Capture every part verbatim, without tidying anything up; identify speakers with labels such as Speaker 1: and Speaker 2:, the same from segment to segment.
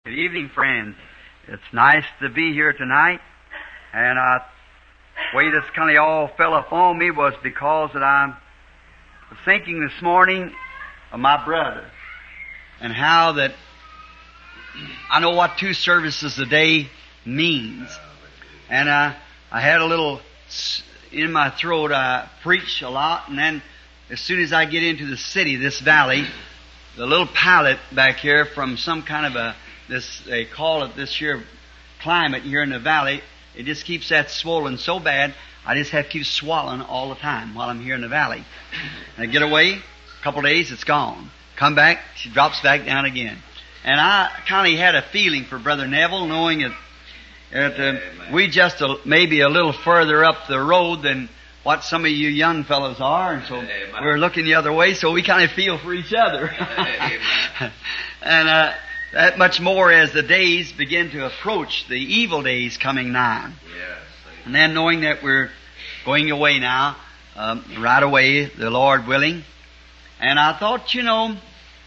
Speaker 1: Good evening, friends. It's nice to be here tonight, and uh, the way this kind of all fell upon me was because that I was thinking this morning of my brother and how that I know what two services a day means. And uh, I had a little in my throat. I preach a lot, and then as soon as I get into the city, this valley, the little palate back here from some kind of a This, they call it this here climate here in the valley, it just keeps that swollen so bad, I just have to keep swallowing all the time while I'm here in the valley. And I get away, a couple of days, it's gone. Come back, she drops back down again. And I kind of had a feeling for Brother Neville, knowing that, that uh, we just a, maybe a little further up the road than what some of you young fellows are, and so Amen. We're looking the other way, so we kind of feel for each other. and uh That much more as the days begin to approach, the evil days coming nigh. Yes, and then knowing that we're going away now, um, right away, the Lord willing. And I thought, you know,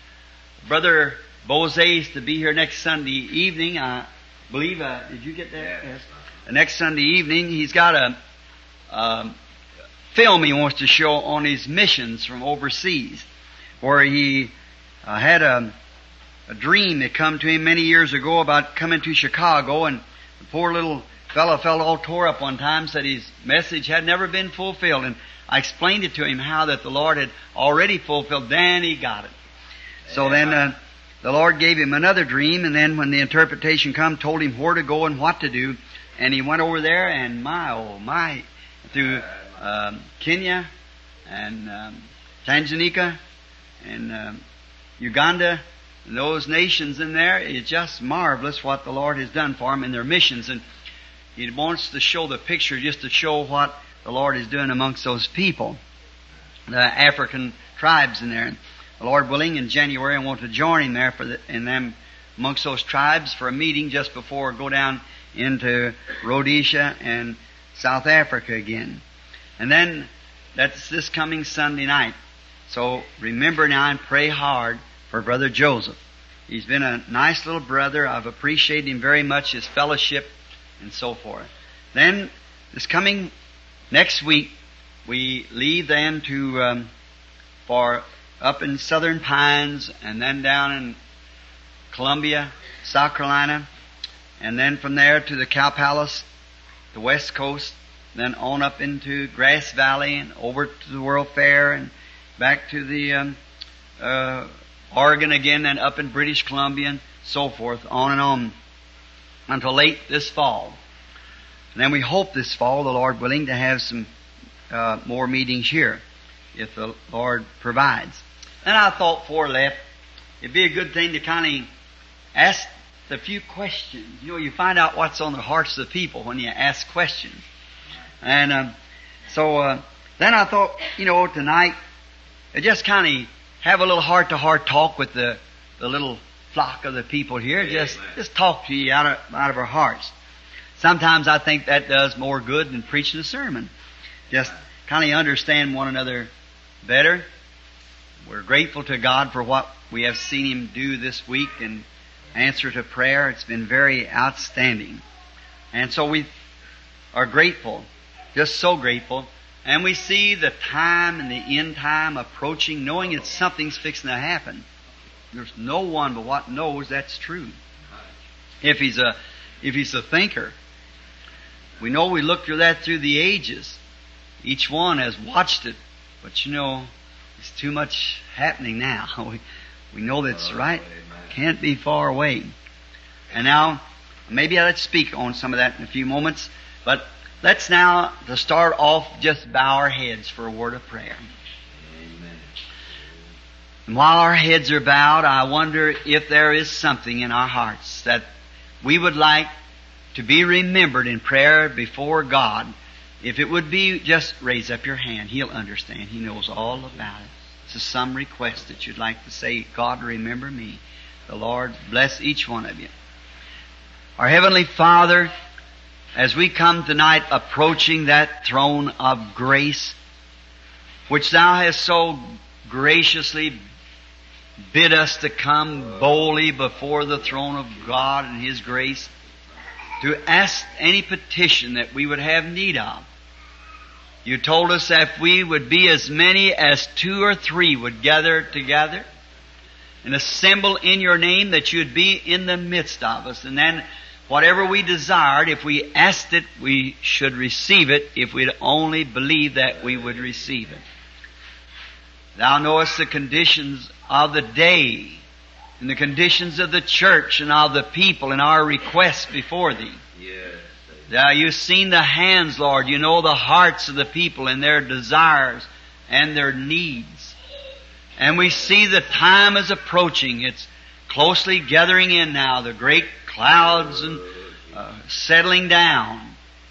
Speaker 1: Brother Boze's to be here next Sunday evening. I believe, uh, did you get that? Yes. yes. The next Sunday evening, he's got a um, film he wants to show on his missions from overseas, where he uh, had a A dream that come to him many years ago about coming to Chicago, and the poor little fellow felt all tore up one time, said his message had never been fulfilled. And I explained it to him how that the Lord had already fulfilled. Then he got it. So then uh, the Lord gave him another dream, and then when the interpretation come, told him where to go and what to do. And he went over there, and my, oh my, through um, Kenya and um, Tanzania and um, Uganda, and those nations in there, it's just marvelous what the Lord has done for them in their missions. And He wants to show the picture just to show what the Lord is doing amongst those people, the African tribes in there. And the Lord willing, in January, I want to join Him there for the, in them amongst those tribes for a meeting just before I go down into Rhodesia and South Africa again. And then that's this coming Sunday night. So remember now and pray hard for Brother Joseph. He's been a nice little brother. I've appreciated him very much, his fellowship and so forth. Then, this coming next week, we leave then to, um, for up in Southern Pines, and then down in Columbia, South Carolina, and then from there to the Cow Palace, the West Coast, then on up into Grass Valley, and over to the World Fair, and back to the, um, uh, Oregon again, and up in British Columbia, and so forth, on and on, until late this fall. And then we hope this fall, the Lord willing, to have some uh, more meetings here, if the Lord provides. And I thought before I left, it'd be a good thing to kind of ask a few questions. You know, you find out what's on the hearts of the people when you ask questions. And um, so uh, then I thought, you know, tonight, it just kind of have a little heart-to-heart talk with the, the little flock of the people here. Yeah, just amen. Just talk to you out of, out of our hearts. Sometimes I think that does more good than preaching a sermon. Just kind of understand one another better. We're grateful to God for what we have seen Him do this week in answer to prayer. It's been very outstanding. And so we are grateful, just so grateful. And we see the time and the end time approaching, knowing that something's fixing to happen. There's no one but what knows that's true. If he's a, if he's a thinker, we know we look through that through the ages. Each one has watched it, but you know, it's too much happening now. We, we know that's right. Can't be far away. And now, maybe I'll speak on some of that in a few moments, but let's now, to start off, just bow our heads for a word of prayer. Amen. And while our heads are bowed, I wonder if there is something in our hearts that we would like to be remembered in prayer before God. If it would be, just raise up your hand. He'll understand. He knows all about it. It's some request that you'd like to say, God, remember me. The Lord bless each one of you. Our Heavenly Father, as we come tonight approaching that throne of grace, which Thou hast so graciously
Speaker 2: bid us to come boldly before the throne of God and His grace to ask any petition that we would have need of. You told us that if we would be as many as two or three would gather together and assemble in Your name, that You'd be in the midst of us. And then whatever we desired, if we asked it, we should receive it, if we'd only believe that we would receive it. Thou knowest the conditions of the day and the conditions of the church and of the people and our requests before Thee.
Speaker 3: Yes.
Speaker 2: Now You've seen the hands, Lord. You know the hearts of the people and their desires and their needs. And we see the time is approaching. It's closely gathering in now, the great clouds and uh, settling down.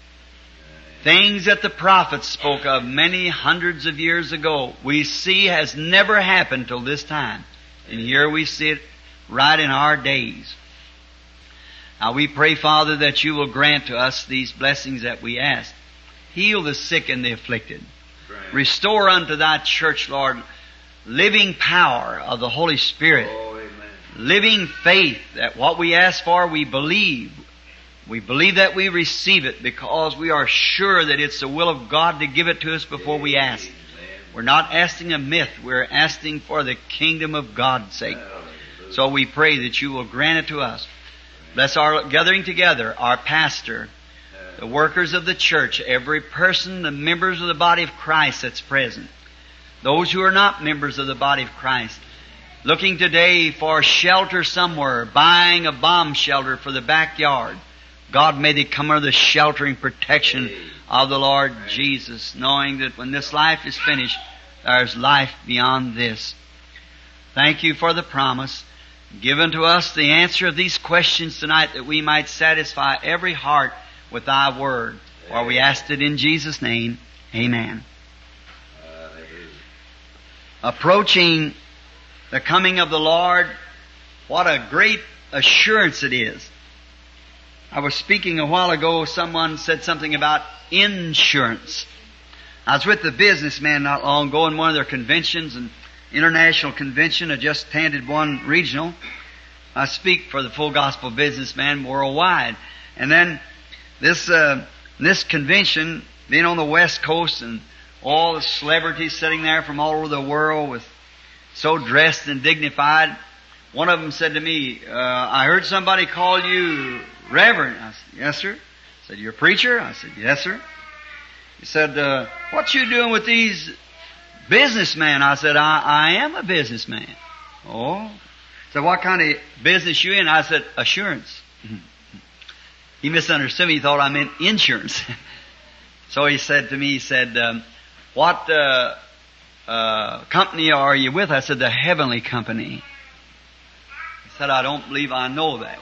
Speaker 2: Things that the prophets spoke of many hundreds of years ago, we see has never happened till this time. And here we see it right in our days. Now we pray, Father, that You will grant to us these blessings that we ask. Heal the sick and the afflicted.
Speaker 3: Right.
Speaker 2: Restore unto Thy church, Lord, living power of the Holy Spirit.
Speaker 3: Oh, amen.
Speaker 2: Living faith that what we ask for, we believe. We believe that we receive it because we are sure that it's the will of God to give it to us before we ask.
Speaker 3: Amen.
Speaker 2: We're not asking a myth. We're asking for the kingdom of God's sake.
Speaker 3: Hallelujah.
Speaker 2: So we pray that You will grant it to us. Bless our gathering together, our pastor, the workers of the church, every person, the members of the body of Christ that's present. Those who are not members of the body of Christ, looking today for shelter somewhere, buying a bomb shelter for the backyard. God, may they come under the sheltering protection of the Lord Jesus, knowing that when this life is finished, there's life beyond this. Thank You for the promise given to us, the answer of these questions tonight, that we might satisfy every heart with Thy Word. For we asked it in Jesus' name. Amen. Approaching the coming of the Lord, what a great assurance it is. I was speaking a while ago, someone said something about insurance. I was with the businessman not long ago in one of their conventions, and international convention. I just attended one regional. I speak for the Full Gospel Businessman worldwide. And then this uh, this convention, being on the West Coast, and all the celebrities sitting there from all over the world with so dressed and dignified. One of them said to me, uh, I heard somebody call you Reverend. I said, yes, sir. I said, you're a preacher? I said, yes, sir. He said, uh, what you doing with these businessmen? I said, I, I am a businessman. Oh. So what kind of business you in? I said, assurance. He misunderstood me. He thought I meant insurance. So he said to me, he said, um, what uh, uh, company are you with? I said, the Heavenly Company. He said, I don't believe I know that.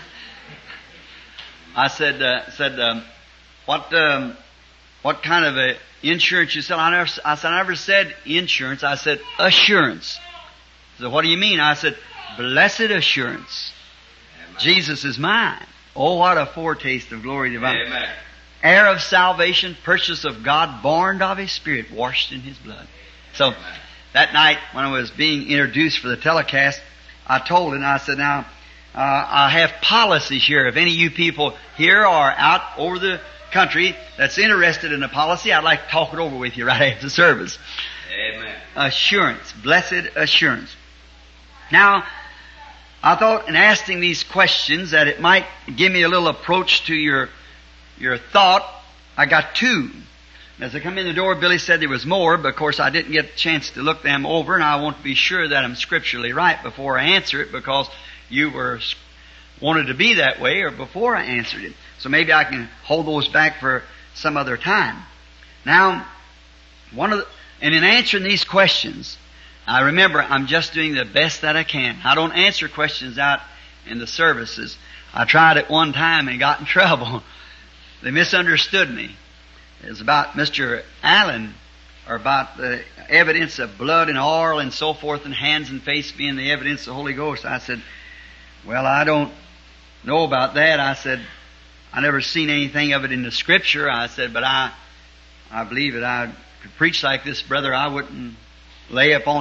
Speaker 2: I said, uh, said, um, what, um, what kind of a insurance you sell? I never, I said, I never said insurance. I said assurance. So what do you mean? I said, blessed assurance. Amen. Jesus is mine. Oh, what a foretaste of glory divine.
Speaker 3: Amen.
Speaker 2: Heir of salvation, purchase of God, born of His Spirit, washed in His blood. So,
Speaker 3: Amen.
Speaker 2: That night when I was being introduced for the telecast, I told him, I said, now, uh, I have policies here. If any of you people here are out over the country that's interested in a policy, I'd like to talk it over with you right after the service.
Speaker 3: Amen.
Speaker 2: Assurance, blessed assurance. Now, I thought in asking these questions that it might give me a little approach to your your thought. I got two. As I come in the door, Billy said there was more, but of course I didn't get a chance to look them over, and I want to be sure that I'm scripturally right before I answer it, because you were wanted to be that way, or before I answered it. So maybe I can hold those back for some other time. Now, one of the, and in answering these questions, I remember I'm just doing the best that I can. I don't answer questions out in the services. I tried it one time and got in trouble. They misunderstood me. It was about Mister Allen, or about the evidence of blood and oil and so forth, and hands and face being the evidence of the Holy Ghost. I said, well, I don't know about that. I said, I never seen anything of it in the Scripture. I said, but I, I believe that I could preach like this, brother. I wouldn't lay upon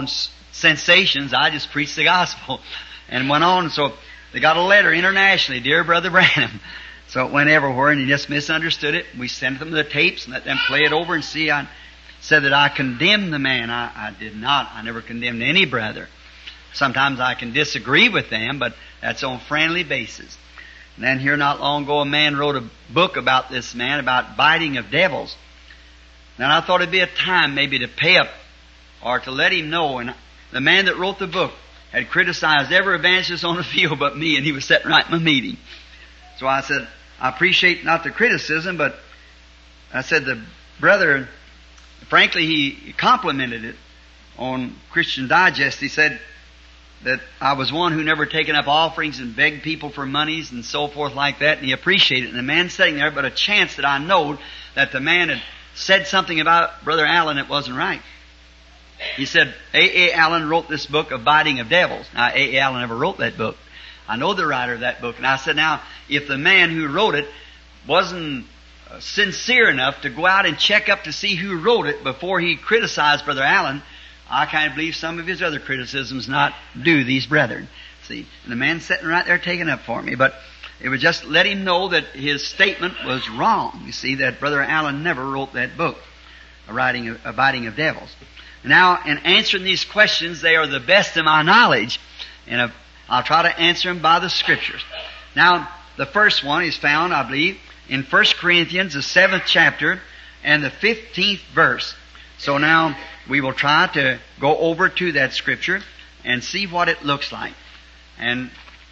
Speaker 2: sensations. I just preached the gospel and went on. So they got a letter internationally, Dear Brother Branham. So it went everywhere, and he just misunderstood it. We sent them the tapes and let them play it over and see. I said that I condemned the man. I, I did not. I never condemned any brother. Sometimes I can disagree with them, but that's on friendly basis. And then here not long ago, a man wrote a book about this man, about biting of devils. And I thought it'd be a time maybe to pay up or to let him know. And the man that wrote the book had criticized every evangelist on the field but me, and he was sitting right in my meeting. So I said, I appreciate not the criticism, but I said the brother, frankly, he complimented it on Christian Digest. He said that I was one who never taken up offerings and begged people for monies and so forth like that, and he appreciated it. And the man sitting there, but a chance that I knowed that the man had said something about Brother Allen that wasn't right. He said, A A. Allen wrote this book of Biting of Devils. Now, A A. Allen never wrote that book. I know the writer of that book. And I said, now, if the man who wrote it wasn't uh, sincere enough to go out and check up to see who wrote it before he criticized Brother Allen, I kind of believe some of his other criticisms not do these brethren. See, and the man sitting right there taking up for me. But it would just let him know that his statement was wrong. You see, that Brother Allen never wrote that book, A, writing of, a Biting of Devils. Now, in answering these questions, they are the best of my knowledge. And if, I'll try to answer them by the Scriptures. Now, the first one is found, I believe, in First Corinthians, the seventh chapter, and the fifteenth verse. So now, we will try to go over to that Scripture and see what it looks like. And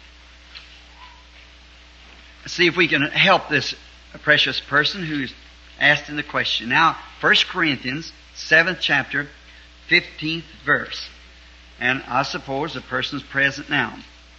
Speaker 2: see if we can help this precious person who's asking the question. Now, First Corinthians, seventh chapter, fifteenth verse. And I suppose the person's present now.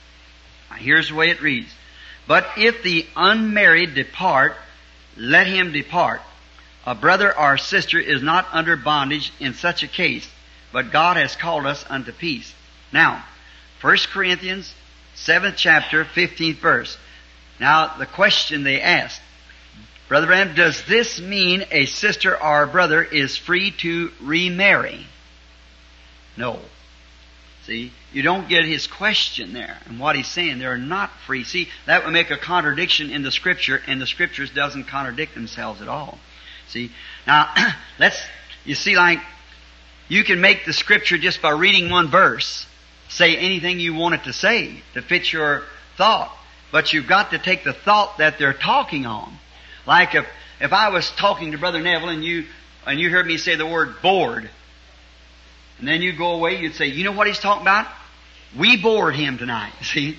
Speaker 2: Here's the way it reads. But if the unmarried depart, let him depart. A brother or sister is not under bondage in such a case, but God has called us unto peace. Now, First Corinthians, seventh chapter, fifteenth verse. Now, the question they asked, Brother Branham, does this mean a sister or a brother is free to remarry? No. See, you don't get his question there and what he's saying. They're not free. See, that would make a contradiction in the Scripture, and the Scriptures doesn't contradict themselves at all. See, now, let's, you see, like, you can make the Scripture just by reading one verse, say anything you want it to say to fit your thought. But you've got to take the thought that they're talking on. Like if, if I was talking to Brother Neville and you, and you heard me say the word bored, and then you go away, you'd say, you know what he's talking about? We bored him tonight. See?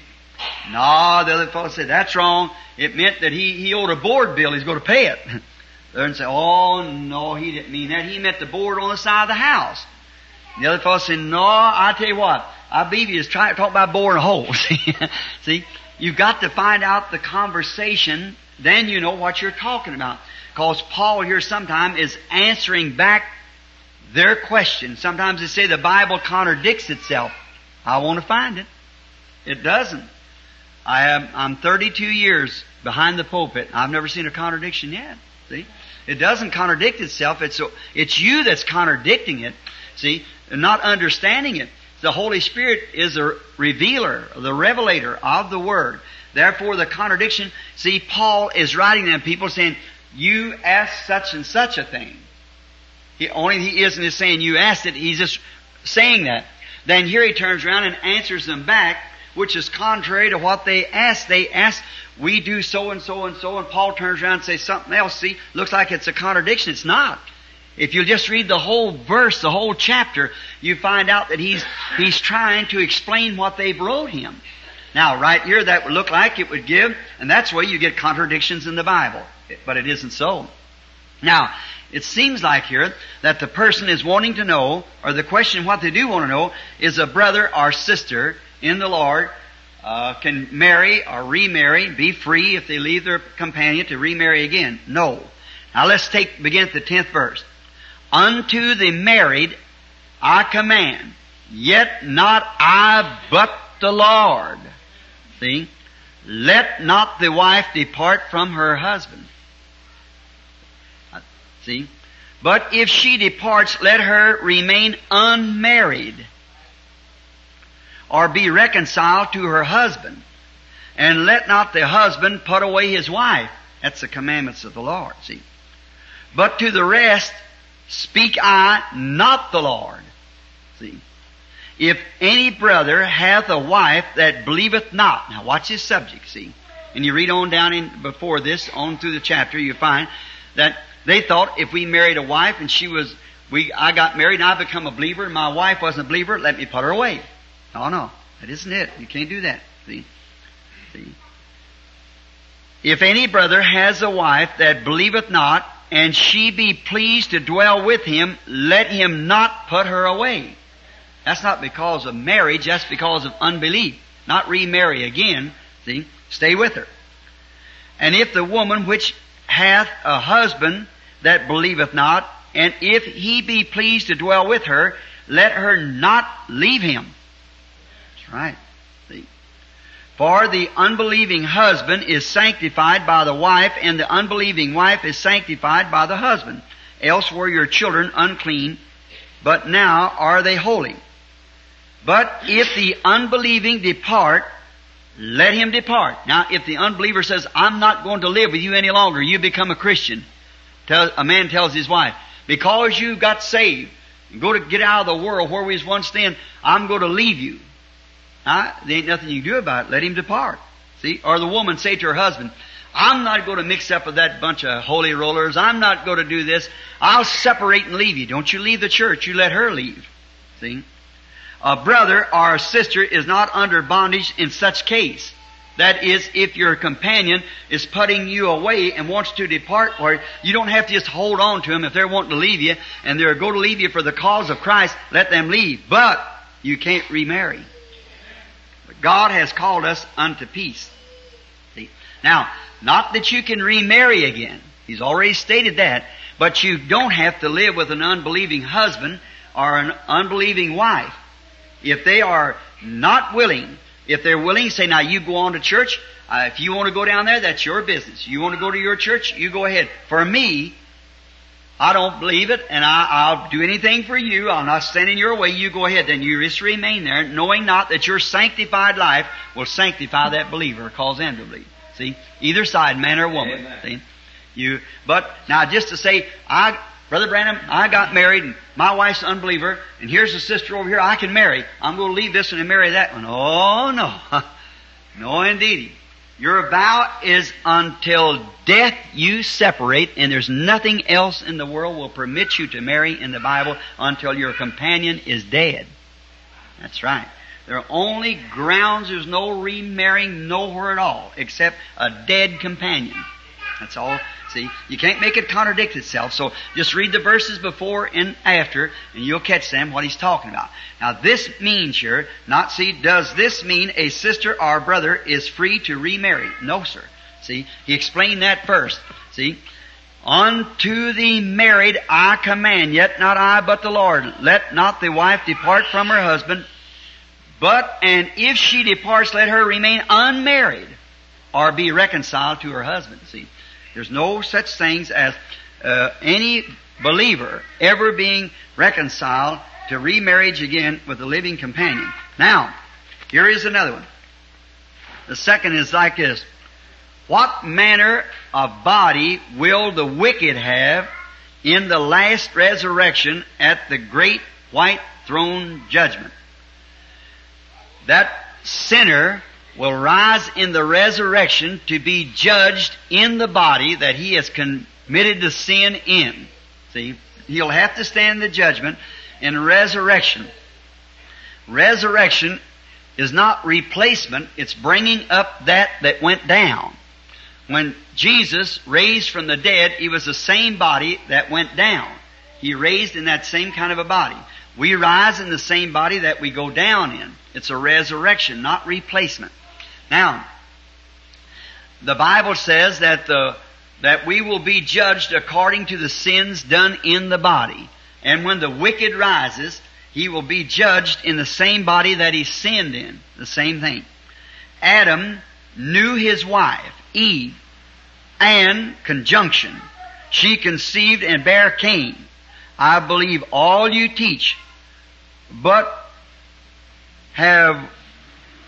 Speaker 2: No, the other fellow said, that's wrong. It meant that he, he owed a board bill. He's going to pay it. The other one said, oh, no, he didn't mean that. He meant the board on the side of the house. The other fellow said, no, I tell you what, I believe he was trying to talk about boring a hole. See? You've got to find out the conversation, then you know what you're talking about. Because Paul here sometime is answering back their question. Sometimes they say the Bible contradicts itself. I want to find it. It doesn't. I am, I'm thirty-two years behind the pulpit. I've never seen a contradiction yet. See? It doesn't contradict itself. It's, it's you that's contradicting it. See? And not understanding it. The Holy Spirit is the revealer, the revelator of the Word. Therefore, the contradiction, see, Paul is writing them people saying, you asked such and such a thing. He, only he isn't just saying you asked it, he's just saying that. Then here he turns around and answers them back, which is contrary to what they asked. They asked, we do so and so and so, and Paul turns around and says something else. See, looks like it's a contradiction. It's not. If you just read the whole verse, the whole chapter, you find out that he's he's trying to explain what they've wrote him. Now, right here, that would look like it would give, and that's where you get contradictions in the Bible. But it isn't so. Now, it seems like here that the person is wanting to know, or the question what they do want to know, is a brother or sister in the Lord uh, can marry or remarry, be free if they leave their companion to remarry again. No. Now let's take begin at the tenth verse. Unto the married I command, yet not I but the Lord. See? Let not the wife depart from her husband. See? But if she departs, let her remain unmarried. or be reconciled to her husband. And let not the husband put away his wife. That's the commandments of the Lord, see. But to the rest speak I not the Lord. See. If any brother hath a wife that believeth not. Now watch this subject, see. And you read on down in before this, on through the chapter, you find that they thought if we married a wife and she was, we, I got married and I become a believer and my wife wasn't a believer, let me put her away. No, no, that isn't it. You can't do that, see. See. If any brother has a wife that believeth not, and she be pleased to dwell with him, let him not put her away. That's not because of marriage, that's because of unbelief. Not remarry again, see, stay with her. And if the woman which hath a husband that believeth not, and if he be pleased to dwell with her, let her not leave him. That's right. See. For the unbelieving husband is sanctified by the wife, and the unbelieving wife is sanctified by the husband. Else were your children unclean, but now are they holy. But if the unbelieving depart, let him depart. Now, if the unbeliever says, I'm not going to live with you any longer, you become a Christian. Tell, a man tells his wife, because you got saved, and go to get out of the world where we was once then, I'm going to leave you. Now, there ain't nothing you can do about it. Let him depart. See? Or the woman say to her husband, I'm not going to mix up with that bunch of holy rollers. I'm not going to do this. I'll separate and leave you. Don't you leave the church. You let her leave. See? A brother or a sister is not under bondage in such case. That is, if your companion is putting you away and wants to depart for it, you don't have to just hold on to them. If they're wanting to leave you and they're going to leave you for the cause of Christ, let them leave. But you can't remarry. God has called us unto peace. See? Now, not that you can remarry again. He's already stated that. But you don't have to live with an unbelieving husband or an unbelieving wife. If they are not willing, if they're willing, say, now you go on to church. Uh, if you want to go down there, that's your business. You want to go to your church, you go ahead. For me, I don't believe it, and I, I'll do anything for you. I'll not stand in your way. You go ahead. Then you just remain there, knowing not that your sanctified life will sanctify that believer, or cause them to believe. See? Either side, man or woman. Amen. See? You, but, now just to say, I, Brother Branham, I got married, and my wife's an unbeliever, and here's a sister over here I can marry. I'm going to leave this one and marry that one. Oh, no. No, indeedy. Your vow is until death you separate, and there's nothing else in the world will permit you to marry in the Bible until your companion is dead. That's right. There are only grounds, there's no remarrying nowhere at all, except a dead companion. That's all. See, you can't make it contradict itself, so just read the verses before and after, and you'll catch them, what he's talking about. Now this means here, not see, does this mean a sister or brother is free to remarry? No, sir. See, he explained that first. See, unto the married I command, yet not I but the Lord. Let not the wife depart from her husband, but, and if she departs, let her remain unmarried, or be reconciled to her husband. See, there's no such things as uh, any believer ever being reconciled to remarriage again with a living companion. Now, here is another one. The second is like this. What manner of body will the wicked have in the last resurrection at the great white throne judgment? That sinner will rise in the resurrection to be judged in the body that he has committed to sin in. See, he'll have to stand the judgment in resurrection. Resurrection is not replacement, it's bringing up that that went down. When Jesus raised from the dead, he was the same body that went down. He raised in that same kind of a body. We rise in the same body that we go down in. It's a resurrection, not replacement. Now, the Bible says that the that we will be judged according to the sins done in the body. And when the wicked rises, he will be judged in the same body that he sinned in. The same thing. Adam knew his wife, Eve, and conjunction. She conceived and bare Cain. I believe all you teach, but have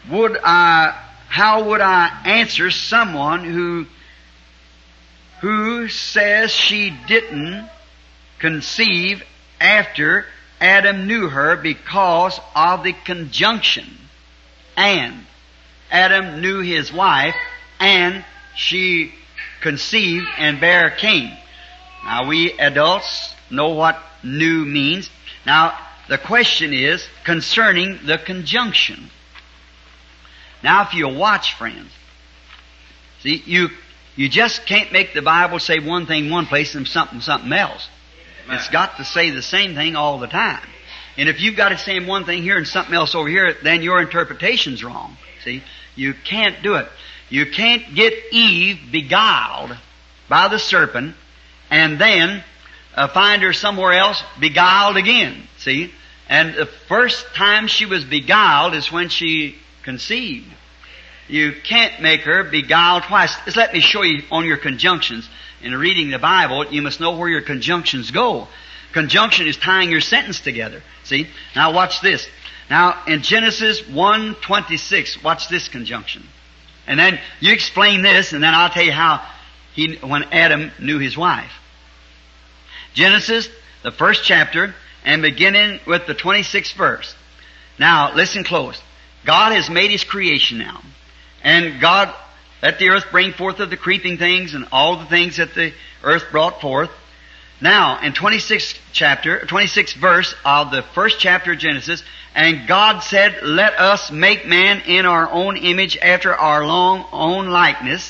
Speaker 2: would I, how would I answer someone who, who says she didn't conceive after Adam knew her because of the conjunction? And Adam knew his wife, and she conceived and bare Cain. Now we adults know what knew means. Now the question is concerning the conjunction. Now if you watch, friends, see, you you just can't make the Bible say one thing one place and something something else. Amen. It's got to say the same thing all the time. And if you've got it saying one thing here and something else over here, then your interpretation's wrong. See, you can't do it. You can't get Eve beguiled by the serpent and then uh, find her somewhere else beguiled again. See? And the first time she was beguiled is when she conceived. You can't make her beguiled twice. Just let me show you on your conjunctions. In reading the Bible, you must know where your conjunctions go. Conjunction is tying your sentence together. See? Now watch this. Now in Genesis one twenty-six, watch this conjunction. And then you explain this, and then I'll tell you how he, when Adam knew his wife. Genesis, the first chapter, and beginning with the twenty-sixth verse. Now, listen close. God has made His creation now. And God let the earth bring forth of the creeping things and all the things that the earth brought forth. Now, in twenty-sixth chapter, twenty-sixth verse of the first chapter of Genesis, and God said, let us make man in our own image after our long own likeness.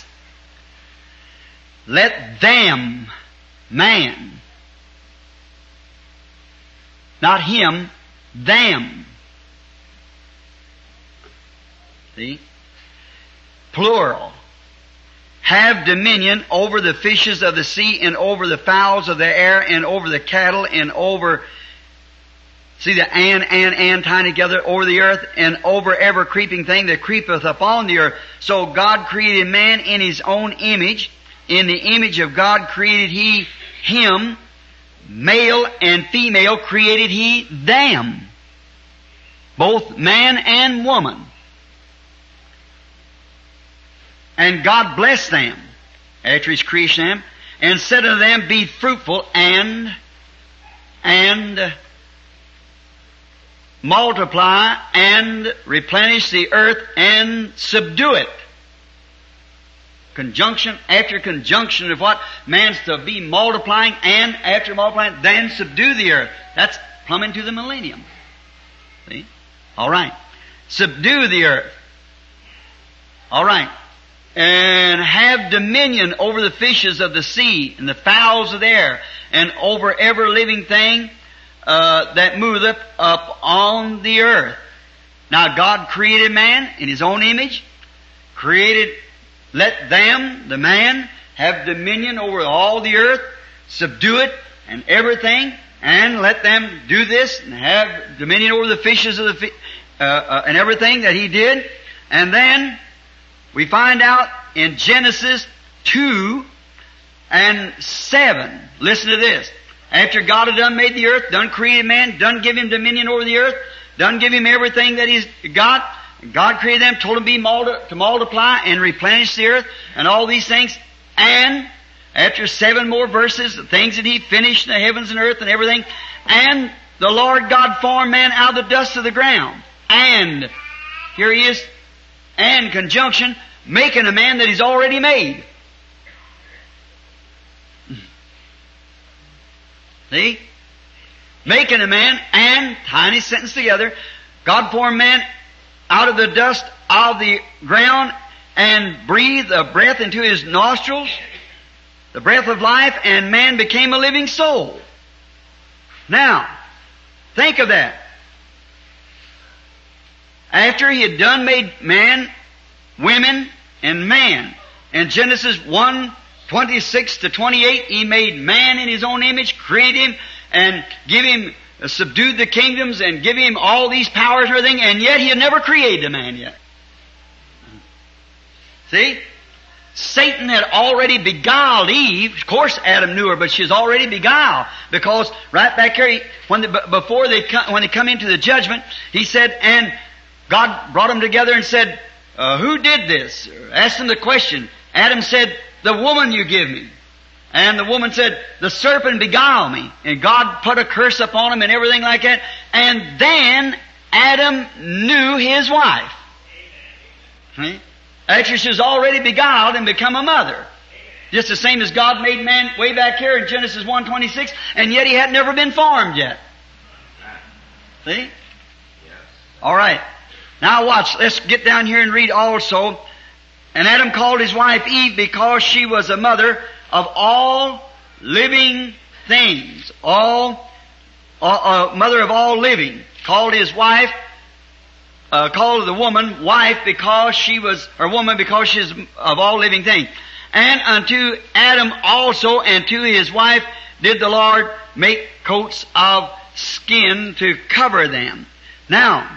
Speaker 2: Let them, man, not him, them. See? Plural. Have dominion over the fishes of the sea and over the fowls of the air and over the cattle and over, see the and, and, and tying together, over the earth and over every creeping thing that creepeth upon the earth. So God created man in His own image. In the image of God created He him. Male and female created He them. Both man and woman. And God blessed them after His creation of them, and said unto them, be fruitful and, and multiply and replenish the earth and subdue it. Conjunction after conjunction of what? Man's to be multiplying, and after multiplying, then subdue the earth. That's plumbing to the millennium. See? All right. Subdue the earth. All right. And have dominion over the fishes of the sea and the fowls of the air and over every living thing uh, that moveth up on the earth. Now God created man in His own image, created, let them, the man, have dominion over all the earth, subdue it and everything, and let them do this and have dominion over the fishes of the fi- uh, uh, and everything that He did. And then we find out in Genesis two and seven. Listen to this. After God had done made the earth, done created man, done give him dominion over the earth, done give him everything that he's got, God created them, told him be multi- to multiply and replenish the earth and all these things. And after seven more verses, the things that He finished in the heavens and earth and everything, and the Lord God formed man out of the dust of the ground. And here He is, and conjunction, making a man that He's already made. See? Making a man, and tying his sentence together, God formed man out of the dust of the ground and breathed a breath into his nostrils, the breath of life, and man became a living soul. Now, think of that. After He had done made man, women, and man, in Genesis one, twenty-six to twenty-eight, He made man in His own image, created him, and give him, uh, subdued the kingdoms, and give him all these powers and everything, and yet He had never created a man yet. See? Satan had already beguiled Eve. Of course Adam knew her, but she's already beguiled. Because right back here, when the, before they come, when they come into the judgment, He said, and God brought them together and said, uh, who did this? Asked them the question. Adam said, the woman you give me. And the woman said, the serpent beguiled me. And God put a curse upon him and everything like that. And then Adam knew his wife. See? After she was already beguiled and become a mother. Just the same as God made man way back here in Genesis one twenty-six, and yet he had never been formed yet. See? Yes. All right. Now watch. Let's get down here and read also. And Adam called his wife Eve because she was a mother of all living things. All, uh, uh, mother of all living. Called his wife, uh, called the woman wife because she was, or woman because she is of all living things. And unto Adam also and to his wife did the Lord make coats of skin to cover them. Now,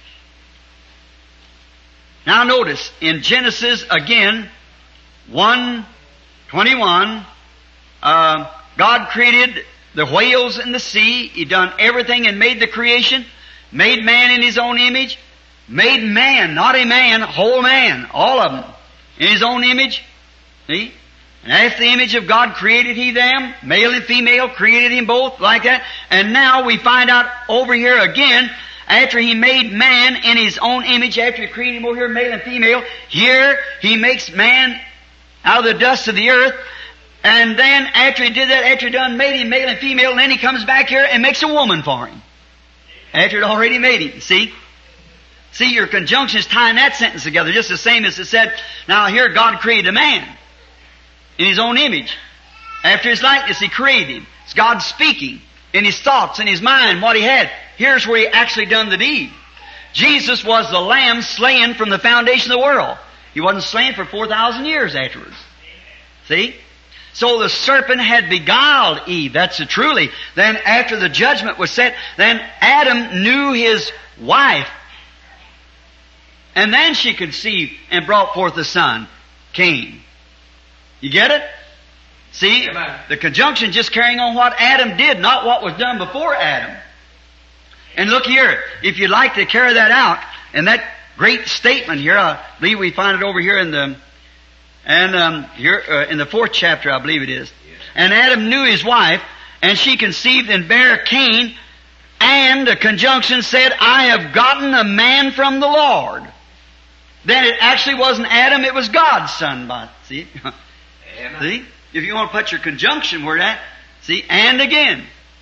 Speaker 2: now notice, in Genesis again, one twenty-one, uh, God created the whales in the sea. He done everything and made the creation, made man in His own image, made man, not a man, whole man, all of them, in His own image. See? And after the image of God created He them, male and female, created Him both like that. And now we find out over here again, after He made man in His own image, after He created him over here, male and female, here He makes man out of the dust of the earth. And then after He did that, after He done made him male and female, then He comes back here and makes a woman for him. After it already made him. See? See, your conjunction is tying that sentence together, just the same as it said, now here God created a man in His own image. After His likeness He created him. It's God speaking in His thoughts, in His mind, what He had. Here's where He actually done the deed. Jesus was the Lamb slain from the foundation of the world. He wasn't slain for four thousand years afterwards. See? So the serpent had beguiled Eve. That's the truly. Then after the judgment was set, then Adam knew his wife. And then she conceived and brought forth a son, Cain. You get it? See? Amen. The conjunction just carrying on what Adam did, not what was done before Adam. And look here, if you'd like to carry that out, and that great statement here, I believe we find it over here in the, and um, here uh, in the fourth chapter, I believe it is. Yes. And Adam knew his wife, and she conceived and bare Cain, and the conjunction said, I have gotten a man from the Lord. Then it actually wasn't Adam, it was God's son. By, see? Amen. See? If you want to put your conjunction word at, see, and again.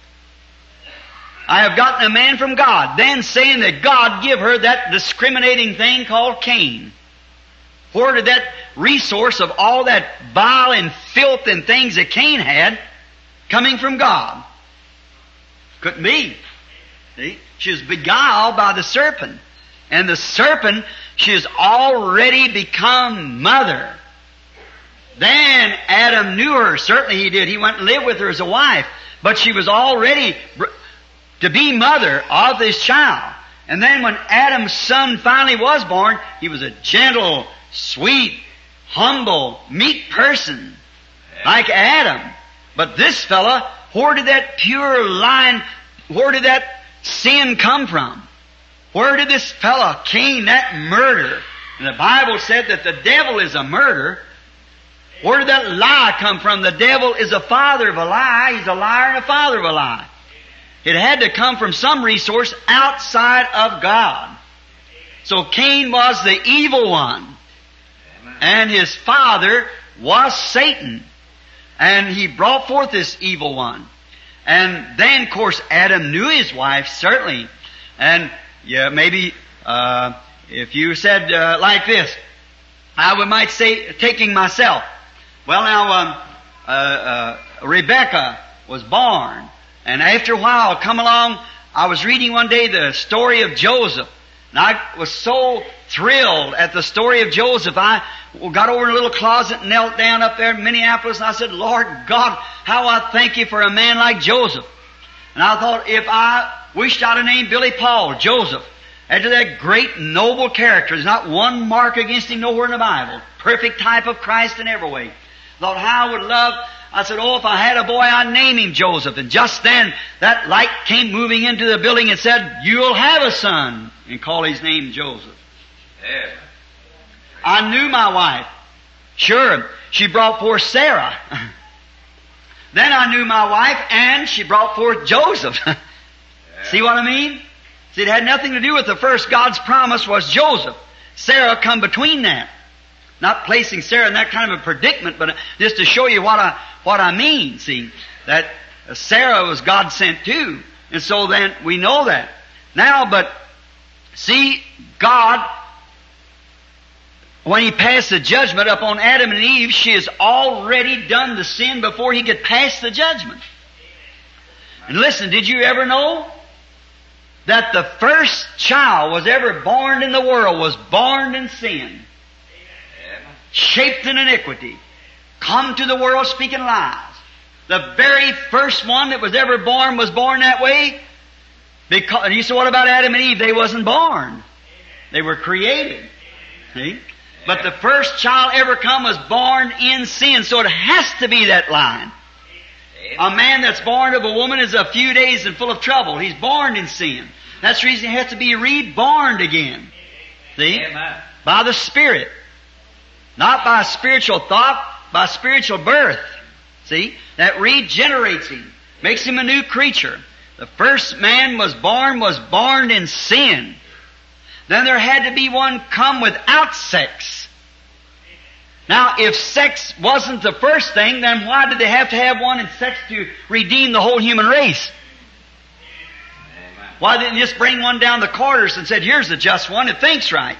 Speaker 2: I have gotten a man from God. Then saying that God give her that discriminating thing called Cain. Where did that resource of all that bile and filth and things that Cain had coming from God? Couldn't be. See? She was beguiled by the serpent. And the serpent, she has already become mother. Then Adam knew her. Certainly he did. He went and lived with her as a wife. But she was already to be mother of this child. And then when Adam's son finally was born, he was a gentle, sweet, humble, meek person. Like Adam. But this fella, where did that pure line, where did that sin come from? Where did this fella, Cain, that murder? And the Bible said that the devil is a murderer. Where did that lie come from? The devil is a father of a lie. He's a liar and a father of a lie. It had to come from some resource outside of God. So Cain was the evil one. And his father was Satan. And he brought forth this evil one. And then, of course, Adam knew his wife, certainly. And yeah, maybe uh, if you said uh, like this, I would might say, taking myself. Well, now, um, uh, uh, Rebecca was born. And after a while, come along, I was reading one day the story of Joseph. And I was so thrilled at the story of Joseph. I got over in a little closet and knelt down up there in Minneapolis, and I said, Lord God, how I thank You for a man like Joseph. And I thought, if I wished I'd have named Billy Paul Joseph, after that great noble character, there's not one mark against him nowhere in the Bible. Perfect type of Christ in every way. Thought how I would love I said, oh, if I had a boy, I'd name him Joseph. And just then, that light came moving into the building and said, you'll have a son, and call his name Joseph.
Speaker 1: Yeah.
Speaker 2: I knew my wife. Sure, she brought forth Sarah. Then I knew my wife, and she brought forth Joseph. Yeah. See what I mean? See, it had nothing to do with the first. God's promise was Joseph. Sarah come between that. Not placing Sarah in that kind of a predicament, but just to show you what I, what I mean, see, that Sarah was God sent too. And so then we know that. Now, but see, God, when He passed the judgment upon Adam and Eve, she has already done the sin before He could pass the judgment. And listen, did you ever know that the first child was ever born in the world was born in sin? Shaped in iniquity, come to the world speaking lies. The very first one that was ever born was born that way. Because, you say, what about Adam and Eve? They wasn't born. They were created. See? But the first child ever come was born in sin, so it has to be that line. A man that's born of a woman is a few days and full of trouble. He's born in sin. That's the reason he has to be reborn again. See? Amen. By the Spirit. Not by spiritual thought, by spiritual birth. See? That regenerates him. Makes him a new creature. The first man was born, was born in sin. Then there had to be one come without sex. Now, if sex wasn't the first thing, then why did they have to have one in sex to redeem the whole human race? Why didn't they just bring one down the corridors and said, here's the just one that thinks right?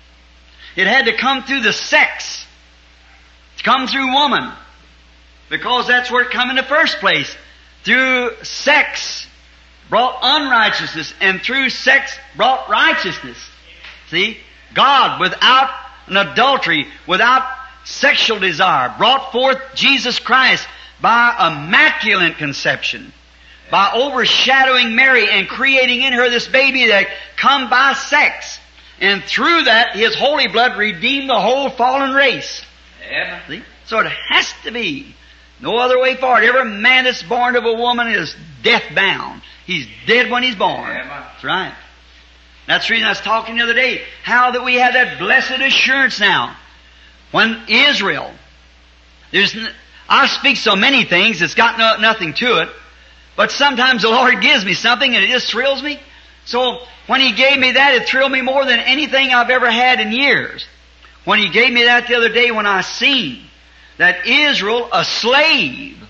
Speaker 2: It had to come through the sex. It's come through woman. Because that's where it come in the first place. Through sex brought unrighteousness, and through sex brought righteousness. See? God, without an adultery, without sexual desire, brought forth Jesus Christ by immaculate conception, by overshadowing Mary and creating in her this baby that come by sex. And through that, His holy blood redeemed the whole fallen race. Yeah. See? So it has to be. No other way forward. Every man that's born of a woman is death-bound. He's dead when he's born. Yeah. That's right. That's the reason I was talking the other day, how that we have that blessed assurance now. When Israel, there's, I speak so many things, it's got no, nothing to it, but sometimes the Lord gives me something and it just thrills me. So, when He gave me that, it thrilled me more than anything I've ever had in years. When He gave me that the other day, when I seen that Israel, a slave,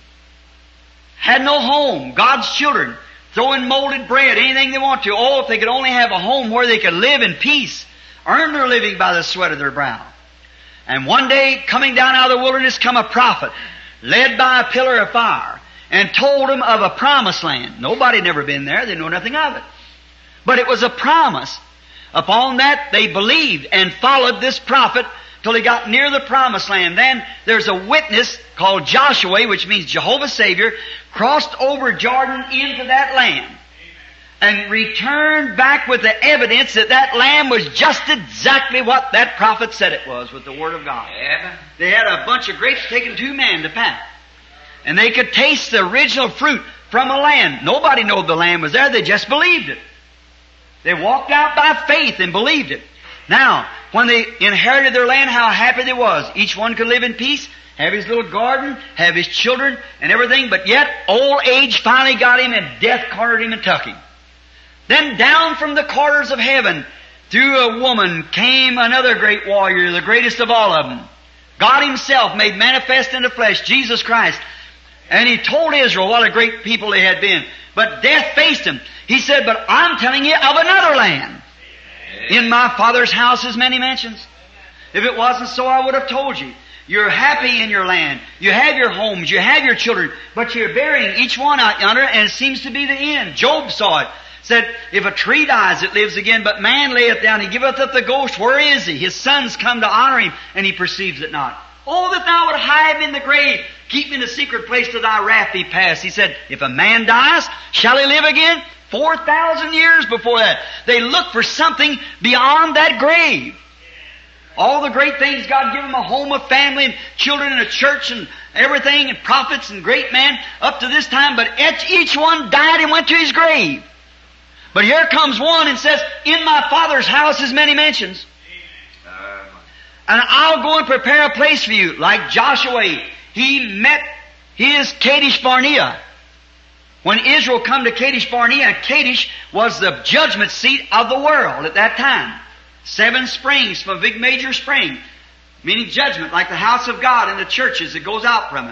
Speaker 2: had no home, God's children, throwing molded bread, anything they want to. Oh, if they could only have a home where they could live in peace, earn their living by the sweat of their brow. And one day, coming down out of the wilderness, come a prophet, led by a pillar of fire, and told them of a promised land. Nobody had never been there. They know nothing of it. But it was a promise. Upon that, they believed and followed this prophet till he got near the promised land. Then there's a witness called Joshua, which means Jehovah's Savior, crossed over Jordan into that land and returned back with the evidence that that land was just exactly what that prophet said it was with the Word of God. They had a bunch of grapes taken two men to pack. And they could taste the original fruit from a land. Nobody knew the land was there. They just believed it. They walked out by faith and believed it. Now, when they inherited their land, how happy they was. Each one could live in peace, have his little garden, have his children and everything, but yet old age finally got him and death cornered him and took him. Then down from the quarters of heaven, through a woman, came another great warrior, the greatest of all of them. God Himself made manifest in the flesh, Jesus Christ. And He told Israel what a great people they had been. But death faced him. He said, but I'm telling you of another land. In my Father's house is many mansions. If it wasn't so, I would have told you. You're happy in your land. You have your homes. You have your children. But you're burying each one out yonder, and it seems to be the end. Job saw it. Said, if a tree dies, it lives again, but man layeth down, he giveth up the ghost. Where is he? His sons come to honor him, and he perceives it not. Oh, that thou would hide him in the grave. Keep me in a secret place till thy wrath be past. He said, if a man dies, shall he live again? Four thousand years before that. They look for something beyond that grave. all the great things God gave him, a home, a family, and children, and a church, and everything, and prophets, and great men up to this time, but each one died and went to his grave. But here comes one and says, in my Father's house is many mansions. And I'll go and prepare a place for you. Like Joshua, he met his Kadesh Barnea. When Israel come to Kadesh Barnea, Kadesh was the judgment seat of the world at that time. Seven springs from a big major spring, meaning judgment, like the house of God and the churches that goes out from it.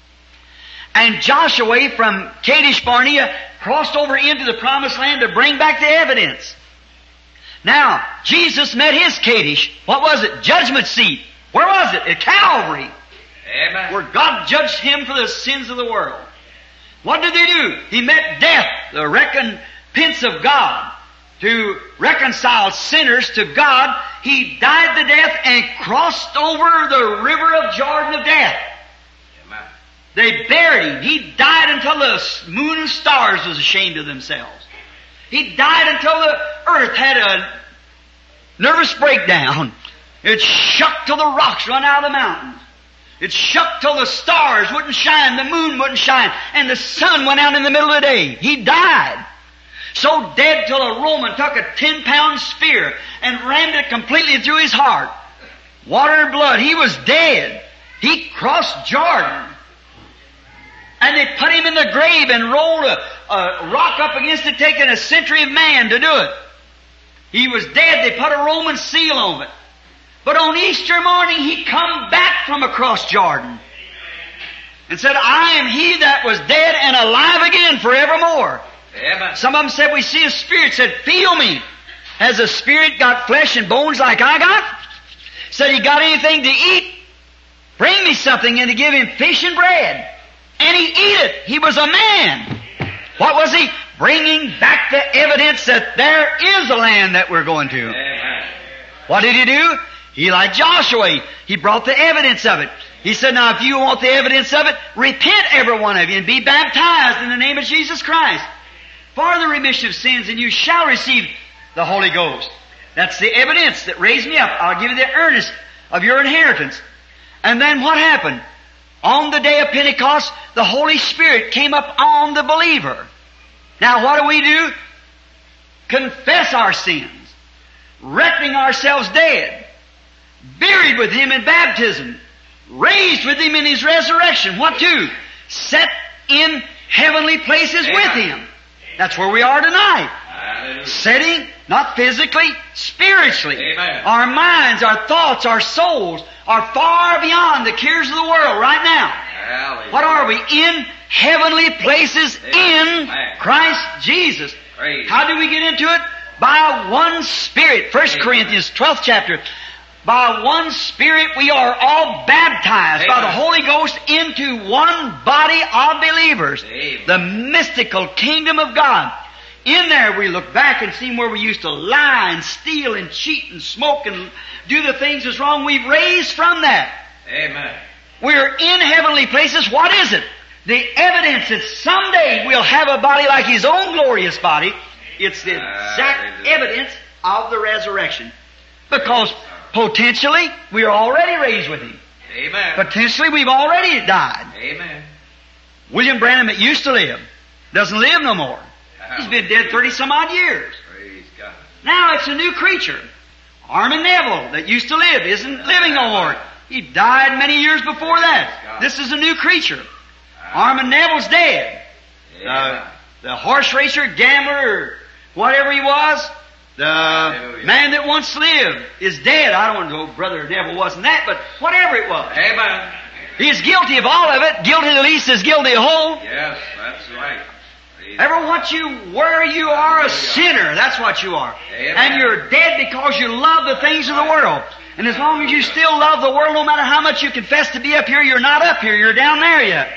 Speaker 2: And Joshua from Kadesh Barnea crossed over into the promised land to bring back the evidence. Now, Jesus met his Kadesh. What was it? Judgment seat. Where was it? At Calvary.
Speaker 3: Amen.
Speaker 2: Where God judged him for the sins of the world. What did they do? He met death, the recompense of God, to reconcile sinners to God. He died the death and crossed over the river of Jordan of death.
Speaker 3: Amen.
Speaker 2: They buried him. He died until the moon and stars was ashamed of themselves. He died until the earth had a nervous breakdown. It shook till the rocks run out of the mountains. It shook till the stars wouldn't shine, the moon wouldn't shine, and the sun went out in the middle of the day. He died. So dead till a Roman took a ten-pound spear and rammed it completely through his heart. Water and blood. He was dead. He crossed Jordan. And they put him in the grave and rolled a, a rock up against it, taking a century of man to do it. He was dead. They put a Roman seal on it. But on Easter morning, he come back from across Jordan and said, I am he that was dead and alive again forevermore.
Speaker 3: Amen.
Speaker 2: Some of them said, we see a spirit. Said, feel me. Has a spirit got flesh and bones like I got? Said, he got anything to eat? Bring me something, and to give him fish and bread. And he ate it. He was a man. What was he? Bringing back the evidence that there is a land that we're going to.
Speaker 3: Amen.
Speaker 2: What did he do? He, like Joshua, he brought the evidence of it. He said, now if you want the evidence of it, repent every one of you and be baptized in the name of Jesus Christ for the remission of sins, and you shall receive the Holy Ghost. That's the evidence that raised me up. I'll give you the earnest of your inheritance. And then what happened? On the day of Pentecost, the Holy Spirit came up on the believer. Now what do we do? Confess our sins, reckoning ourselves dead, buried with Him in baptism, raised with Him in His resurrection. What to? Set in heavenly places
Speaker 3: Amen.
Speaker 2: with Him. That's where we are tonight.
Speaker 3: Hallelujah.
Speaker 2: Setting, not physically, spiritually.
Speaker 3: Amen.
Speaker 2: Our minds, our thoughts, our souls are far beyond the cares of the world right now.
Speaker 3: Hallelujah.
Speaker 2: What are we? In heavenly places in
Speaker 3: Amen.
Speaker 2: Christ Jesus.
Speaker 3: Praise.
Speaker 2: How do we get into it? By one Spirit. First
Speaker 3: Amen.
Speaker 2: Corinthians, twelfth chapter. By one Spirit we are all baptized by the
Speaker 3: Amen.
Speaker 2: Holy Ghost into one body of believers.
Speaker 3: Amen.
Speaker 2: The mystical kingdom of God. In there we look back and see where we used to lie and steal and cheat and smoke and do the things that's wrong. We've raised from that.
Speaker 3: Amen.
Speaker 2: We're in heavenly places. What is it? The evidence that someday we'll have a body like His own glorious body. It's the exact
Speaker 3: Hallelujah.
Speaker 2: evidence of the resurrection. Because potentially we are already raised with Him.
Speaker 3: Amen.
Speaker 2: Potentially we've already died.
Speaker 3: Amen.
Speaker 2: William Branham that used to live doesn't live no more. He's been dead thirty some odd years.
Speaker 3: Praise God.
Speaker 2: Now it's a new creature. Armin Neville that used to live isn't living no more. He died many years before that. This is a new creature. Armin Neville's dead.
Speaker 3: Amen.
Speaker 2: The horse racer, gambler, whatever he was, the
Speaker 3: Hallelujah.
Speaker 2: man that once lived is dead. I don't know, Brother Neville wasn't that, but whatever it was.
Speaker 3: Amen.
Speaker 2: He's guilty of all of it. Guilty the least is guilty of whole.
Speaker 3: Yes, that's right. Praise
Speaker 2: Ever want you where you are a sinner, that's what you are.
Speaker 3: Amen.
Speaker 2: And you're dead because you love the things of the world. And as long as you still love the world, no matter how much you confess to be up here, you're not up here, you're down there yet.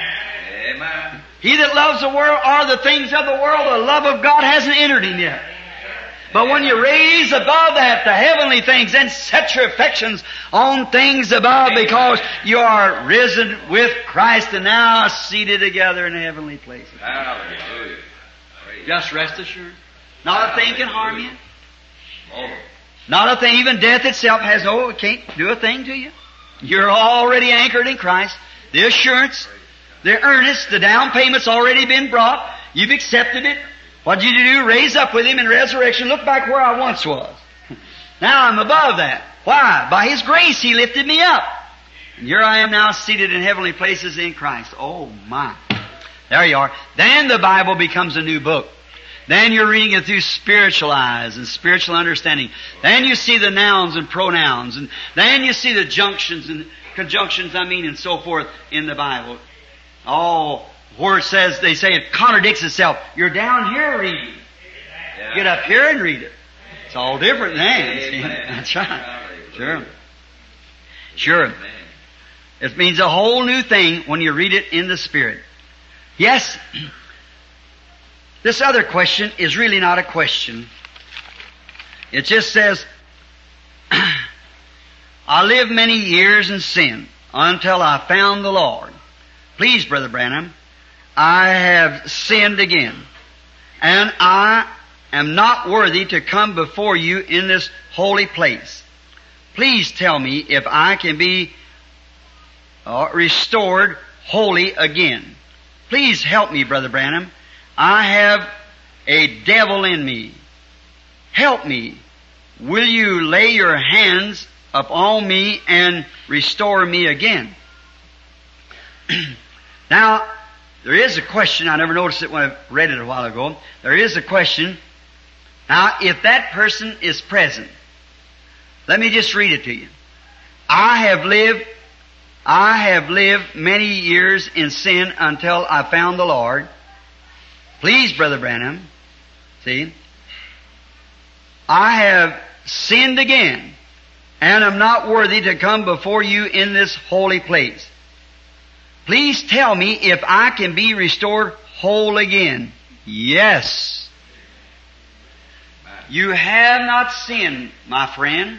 Speaker 3: Amen.
Speaker 2: He that loves the world or the things of the world, the love of God hasn't entered him yet. But when you raise above that, the heavenly things, and set your affections on things above, because you are risen with Christ and now seated together in heavenly places.
Speaker 3: Hallelujah. Praise
Speaker 2: Just rest assured. Not a thing can harm you.
Speaker 3: Lord.
Speaker 2: Not a thing. Even death itself has no, it can't do a thing to you. You're already anchored in Christ. The assurance, the earnest, the down payment's already been brought. You've accepted it. What did you do? Raise up with Him in resurrection. Look back where I once was. Now I'm above that. Why? By His grace He lifted me up. And here I am now seated in heavenly places in Christ. Oh my. There you are. Then the Bible becomes a new book. Then you're reading it through spiritual eyes and spiritual understanding. Then you see the nouns and pronouns. And then you see the junctions and conjunctions, I mean, and so forth in the Bible. Oh, where it says, they say it contradicts itself. You're down here reading.
Speaker 3: Yeah.
Speaker 2: Get up here and read it. It's all different then.
Speaker 3: Amen.
Speaker 2: That's right. Sure. Sure. It means a whole new thing when you read it in the Spirit. Yes, this other question is really not a question. It just says, I lived many years in sin until I found the Lord. Please, Brother Branham, I have sinned again, and I am not worthy to come before you in this holy place. Please tell me if I can be uh, restored holy again. Please help me, Brother Branham. I have a devil in me. Help me. Will you lay your hands upon me and restore me again? Now, there is a question. I never noticed it when I read it a while ago. There is a question. Now, if that person is present, let me just read it to you. I have lived, I have lived many years in sin until I found the Lord. Please, Brother Branham, see, I have sinned again, and am not worthy to come before you in this holy place. Please tell me if I can be restored whole again. Yes. You have not sinned, my friend,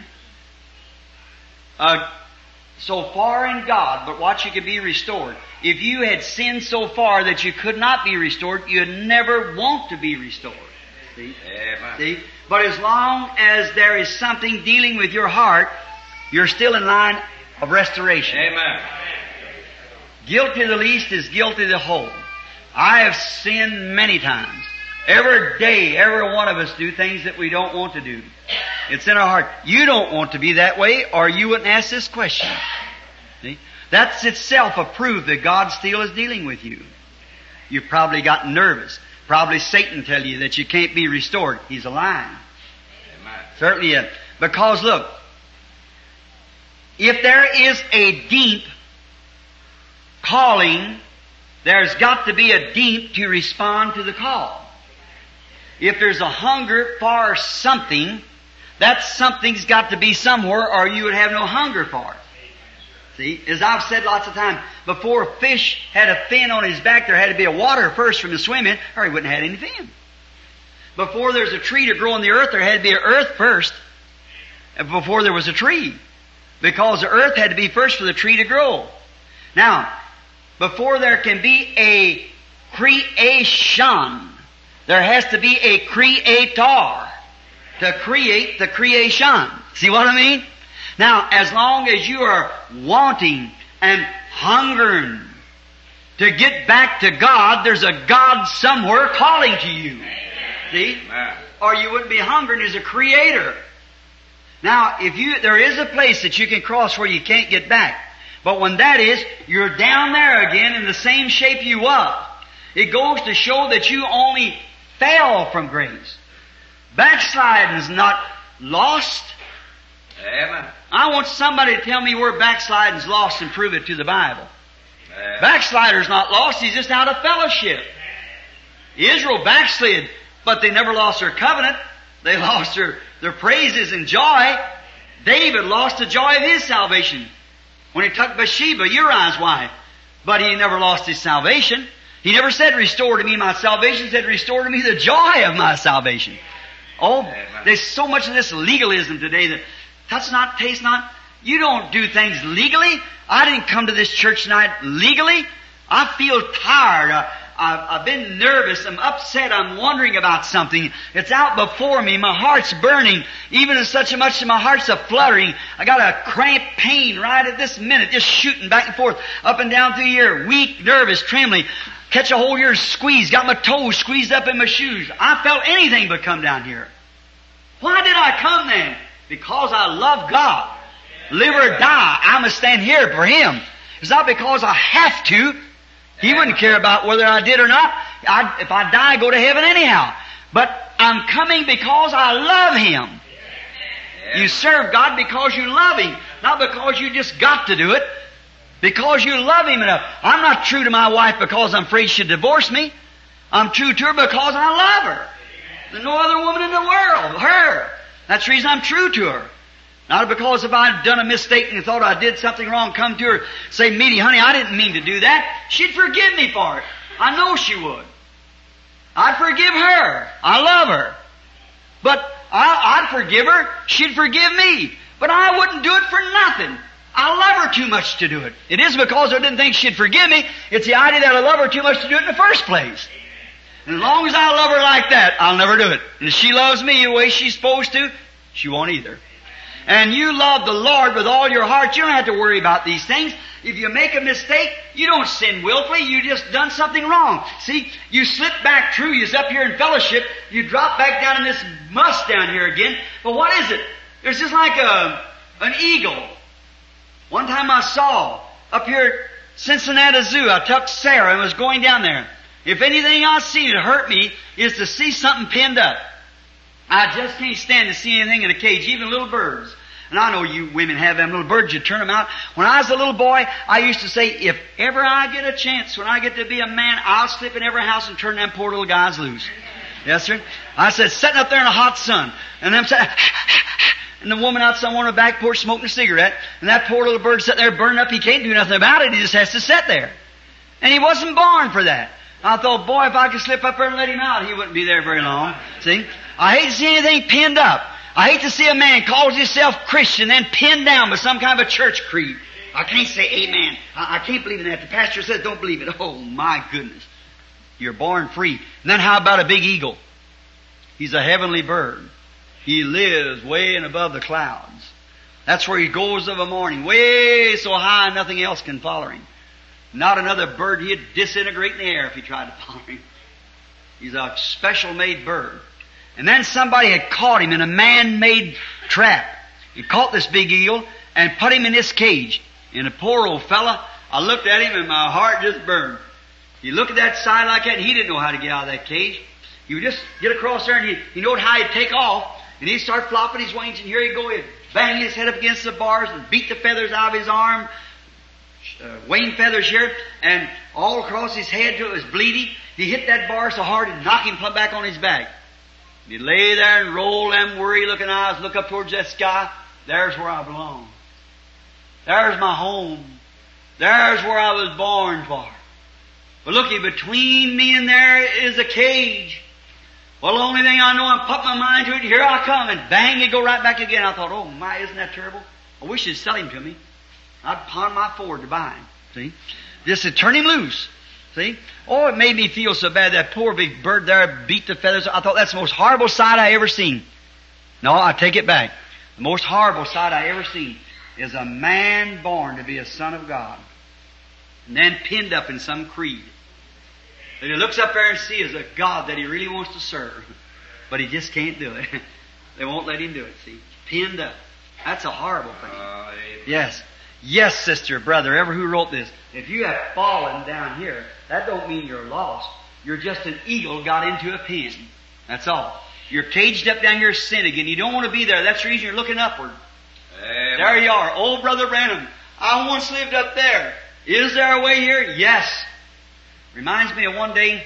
Speaker 2: uh, so far in God, but what you can be restored. If you had sinned so far that you could not be restored, you'd never want to be restored. See?
Speaker 3: Amen.
Speaker 2: See? But as long as there is something dealing with your heart, you're still in line of restoration.
Speaker 3: Amen.
Speaker 2: Guilty of the least is guilty of the whole. I have sinned many times. Every day, every one of us do things that we don't want to do. It's in our heart. You don't want to be that way, or you wouldn't ask this question. See? That's itself a proof that God still is dealing with you. You've probably gotten nervous. Probably Satan tell you that you can't be restored. He's a lying.
Speaker 3: Amen.
Speaker 2: Certainly is. Because look, if there is a deep calling, there's got to be a deep to respond to the call. If there's a hunger for something, that something's got to be somewhere, or you would have no hunger for it. See, as I've said lots of times, before a fish had a fin on his back, there had to be a water first from the swim in, or he wouldn't have had any fin. Before there's a tree to grow on the earth, there had to be an earth first, before there was a tree. Because the earth had to be first for the tree to grow. Now, before there can be a creation, there has to be a creator to create the creation. See what I mean? Now, as long as you are wanting and hungering to get back to God, there's a God somewhere calling to you. See?
Speaker 3: Amen.
Speaker 2: Or you wouldn't be hungering as a creator. Now, if you, there is a place that you can cross where you can't get back. But when that is, you're down there again in the same shape you was. It goes to show that you only fell from grace. Backsliding's not lost.
Speaker 3: Amen.
Speaker 2: I want somebody to tell me where backsliding's lost and prove it to the Bible.
Speaker 3: Amen.
Speaker 2: Backslider's not lost, he's just out of fellowship. Israel backslid, but they never lost their covenant. They lost their, their praises and joy. David lost the joy of his salvation when he took Bathsheba, Uriah's wife. But he never lost his salvation. He never said, restore to me my salvation. He said, restore to me the joy of my salvation. Oh,
Speaker 3: Amen.
Speaker 2: There's so much of this legalism today that touch not, taste not. You don't do things legally. I didn't come to this church tonight legally. I feel tired. Uh, I've, I've been nervous, I'm upset, I'm wondering about something. It's out before me, my heart's burning, even as such a much that my heart's a fluttering. I got a cramp pain right at this minute, just shooting back and forth, up and down through here, weak, nervous, trembling. Catch a hold here, squeeze, got my toes squeezed up in my shoes. I felt anything but come down here. Why did I come then? Because I love God. Live or die, I must stand here for Him. It's not because I have to. He wouldn't care about whether I did or not. I, if I die, I go to heaven anyhow. But I'm coming because I love Him. You serve God because you love Him, not because you just got to do it. Because you love Him enough. I'm not true to my wife because I'm afraid she'll divorce me. I'm true to her because I love her. There's no other woman in the world. Her. That's the reason I'm true to her. Not because if I'd done a mistake and thought I did something wrong, come to her, say, Meaty, honey, I didn't mean to do that. She'd forgive me for it. I know she would. I'd forgive her. I love her. But I, I'd forgive her. She'd forgive me. But I wouldn't do it for nothing. I love her too much to do it. It isn't because I didn't think she'd forgive me. It's the idea that I love her too much to do it in the first place. And as long as I love her like that, I'll never do it. And if she loves me the way she's supposed to, she won't either. And you love the Lord with all your heart, you don't have to worry about these things. If you make a mistake, you don't sin willfully, you just done something wrong. See, you slip back through, you're up here in fellowship, you drop back down in this muss down here again. But what is it? There's just like a, an eagle. One time I saw up here at Cincinnati Zoo, I took Sarah and was going down there. If anything I see that hurt me is to see something pinned up. I just can't stand to see anything in a cage, even little birds. And I know you women have them little birds, you turn them out. When I was a little boy, I used to say, if ever I get a chance, when I get to be a man, I'll slip in every house and turn them poor little guys loose. Yes, sir? I said, sitting up there in the hot sun, and them saying, and the woman outside on the back porch smoking a cigarette, and that poor little bird sitting there burning up, he can't do nothing about it, he just has to sit there. And he wasn't born for that. I thought, boy, if I could slip up there and let him out, he wouldn't be there very long. See? I hate to see anything pinned up. I hate to see a man calls himself Christian then pinned down by some kind of a church creed. I can't say amen. I, I can't believe in that. The pastor says don't believe it. Oh, my goodness. You're born free. And then how about a big eagle? He's a heavenly bird. He lives way and above the clouds. That's where he goes of a morning, way so high nothing else can follow him. Not another bird, he'd disintegrate in the air if he tried to follow him. He's a special made bird. And then somebody had caught him in a man-made trap. He caught this big eagle and put him in this cage. And the poor old fella, I looked at him and my heart just burned. He looked at that side like that and he didn't know how to get out of that cage. He would just get across there and he, he knew how he'd take off. And he'd start flopping his wings and here he'd go, he'd bang his head up against the bars and beat the feathers out of his arm. Uh, wing feathers here, and all across his head till it was bleeding. He hit that bar so hard and knocked him plumb back on his back. He'd lay there and roll them worry-looking eyes, look up towards that sky. There's where I belong. There's my home. There's where I was born for. But looky, between me and there is a cage. Well, the only thing I know, I'm putting my mind to it, here I come, and bang, it go right back again. I thought, oh my, isn't that terrible? I wish you'd sell him to me. I'd pawn my Ford to buy him. See? Just to turn him loose. See? Oh, it made me feel so bad. That poor big bird there beat the feathers. I thought that's the most horrible sight I ever seen. No, I take it back. The most horrible sight I ever seen is a man born to be a son of God. And then pinned up in some creed. And he looks up there and sees a God that he really wants to serve. But he just can't do it. They won't let him do it, see? Pinned up. That's a horrible thing. Uh, yes. Yes, sister, brother, ever who wrote this, if you have fallen down here, that don't mean you're lost. You're just an eagle got into a pen. That's all. You're caged up down your sin again. You don't want to be there. That's the reason you're looking upward. Amen. There you are. Old Brother Branham, I once lived up there. Is there a way here? Yes. Reminds me of one day,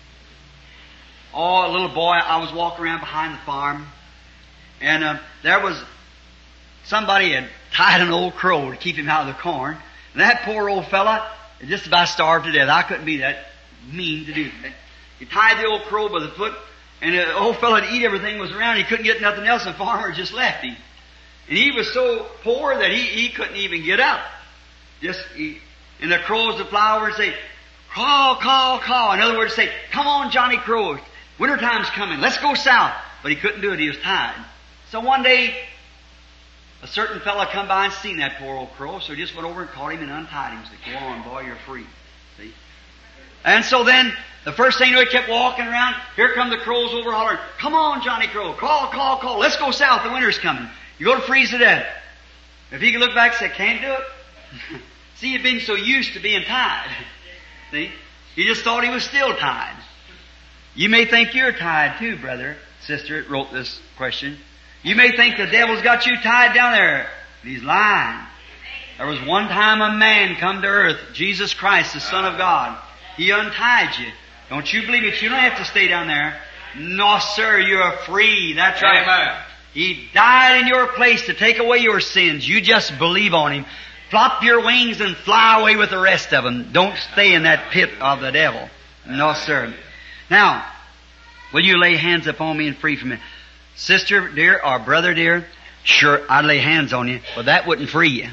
Speaker 2: oh, a little boy, I was walking around behind the farm, and uh, there was somebody had tied an old crow to keep him out of the corn. And that poor old fella just about starved to death. I couldn't be that mean to do that. He tied the old crow by the foot, and the old fella had eat everything was around. He couldn't get nothing else, and the farmer just left him. And he was so poor that he, he couldn't even get up. Just he, and the crows would fly over and say, Call, call, call. In other words, say, come on, Johnny Crow. Wintertime's coming. Let's go south. But he couldn't do it. He was tired. So one day, a certain fella come by and seen that poor old crow, so he just went over and caught him and untied him. Said, go on, boy, you're free. See? And so then, the first thing you know, he kept walking around. Here come the crows over hollering, come on, Johnny Crow. Call, call, call. Let's go south. The winter's coming. You're going to freeze to death. If he could look back and say, can't do it. See, he'd been so used to being tied. See? He just thought he was still tied. You may think you're tied too, brother, sister, that wrote this question. You may think the devil's got you tied down there. He's lying. There was one time a man come to earth, Jesus Christ, the Son of God. He untied you. Don't you believe it? You don't have to stay down there. No, sir, you're free. That's right.
Speaker 3: Amen.
Speaker 2: He died in your place to take away your sins. You just believe on Him. Flop your wings and fly away with the rest of them. Don't stay in that pit of the devil. No, sir. Now, will you lay hands upon me and free from me? Sister dear or brother dear, sure, I'd lay hands on you, but that wouldn't free you.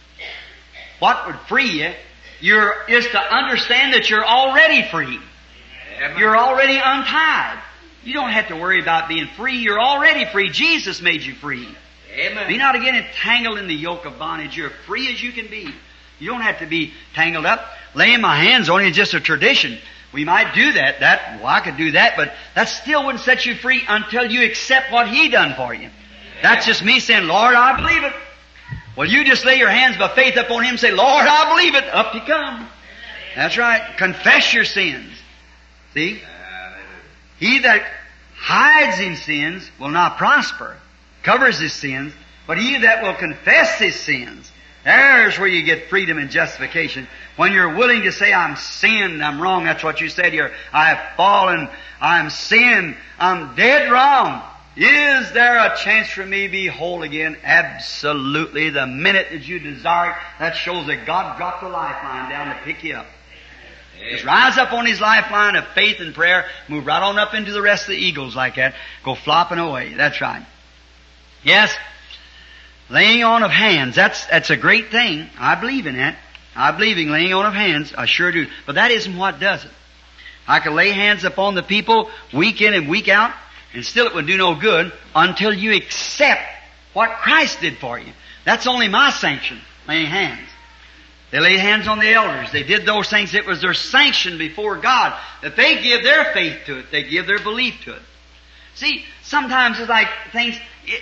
Speaker 2: What would free you you're, is to understand that you're already free.
Speaker 3: Amen.
Speaker 2: You're already untied. You don't have to worry about being free. You're already free. Jesus made you free.
Speaker 3: Amen.
Speaker 2: Be not again entangled in the yoke of bondage. You're free as you can be. You don't have to be tangled up. Laying my hands on you is just a tradition. We might do that. That well, I could do that, but that still wouldn't set you free until you accept what He done for you. That's just me saying, Lord, I believe it. Well, you just lay your hands by faith upon Him and say, Lord, I believe it. Up you come. That's right. Confess your sins. See? He that hides his sins will not prosper. Covers his sins. But he that will confess his sins, there's where you get freedom and justification. When you're willing to say, I'm sinned, I'm wrong. That's what you said here. I have fallen, I'm sinned, I'm dead wrong. Is there a chance for me to be whole again? Absolutely. The minute that you desire it, that shows that God dropped a lifeline down to pick you up. Just rise up on His lifeline of faith and prayer, move right on up into the rest of the eagles like that, go flopping away. That's right. Yes, laying on of hands, that's, that's a great thing. I believe in that. I believe in laying on of hands. I sure do. But that isn't what does it. I can lay hands upon the people week in and week out, and still it would do no good until you accept what Christ did for you. That's only my sanction, laying hands. They laid hands on the elders. They did those things. It was their sanction before God that they give their faith to it. They give their belief to it. See, sometimes it's like things... It,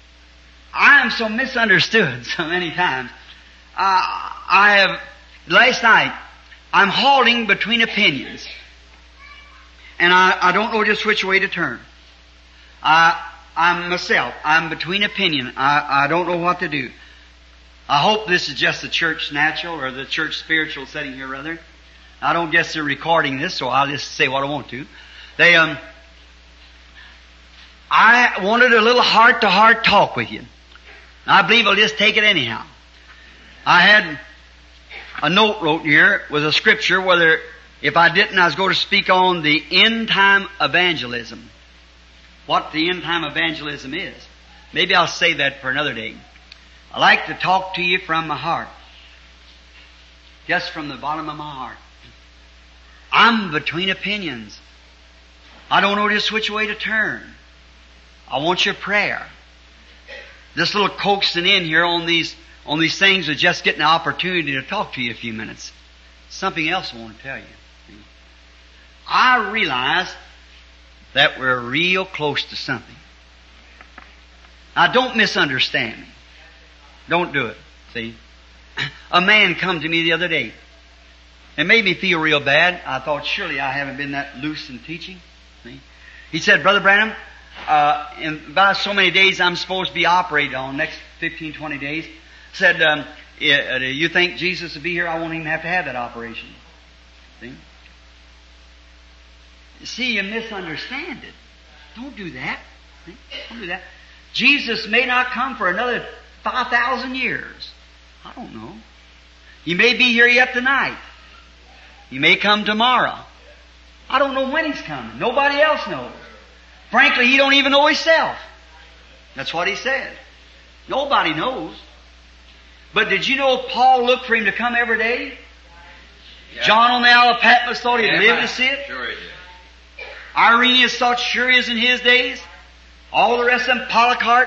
Speaker 2: I am so misunderstood so many times. Uh, I have... Last night, I'm halting between opinions. And I, I don't know just which way to turn. I, I'm myself. I'm between opinion. I, I don't know what to do. I hope this is just the church natural or the church spiritual setting here, rather. I don't guess they're recording this, so I'll just say what I want to. They, um, I wanted a little heart-to-heart talk with you. I believe I'll just take it anyhow. I had a note wrote here with a scripture, whether if I didn't, I was going to speak on the end-time evangelism. What the end-time evangelism is. Maybe I'll say that for another day. I like to talk to you from my heart. Just from the bottom of my heart. I'm between opinions. I don't know just which way to turn. I want your prayer. This little coaxing in here on these on these things is just getting an opportunity to talk to you a few minutes. Something else I want to tell you. I realize that we're real close to something. Now, don't misunderstand me. Don't do it. See? A man come to me the other day. It made me feel real bad. I thought, surely I haven't been that loose in teaching. See? He said, Brother Branham, uh, in about so many days I'm supposed to be operated on, next fifteen, twenty days. Said, um, yeah, do you think Jesus will be here? I won't even have to have that operation. See? See, you misunderstand it. Don't do that. See? Don't do that. Jesus may not come for another five thousand years. I don't know. He may be here yet tonight. He may come tomorrow. I don't know when He's coming. Nobody else knows. Frankly, He don't even know Himself. That's what He said. Nobody knows. But did you know Paul looked for Him to come every day?
Speaker 3: Yeah.
Speaker 2: John on the Isle of Patmos thought he'd
Speaker 3: Amen.
Speaker 2: live to see it.
Speaker 3: Sure he did.
Speaker 2: Irenaeus thought sure is in his days. All the rest of them, Polycarp,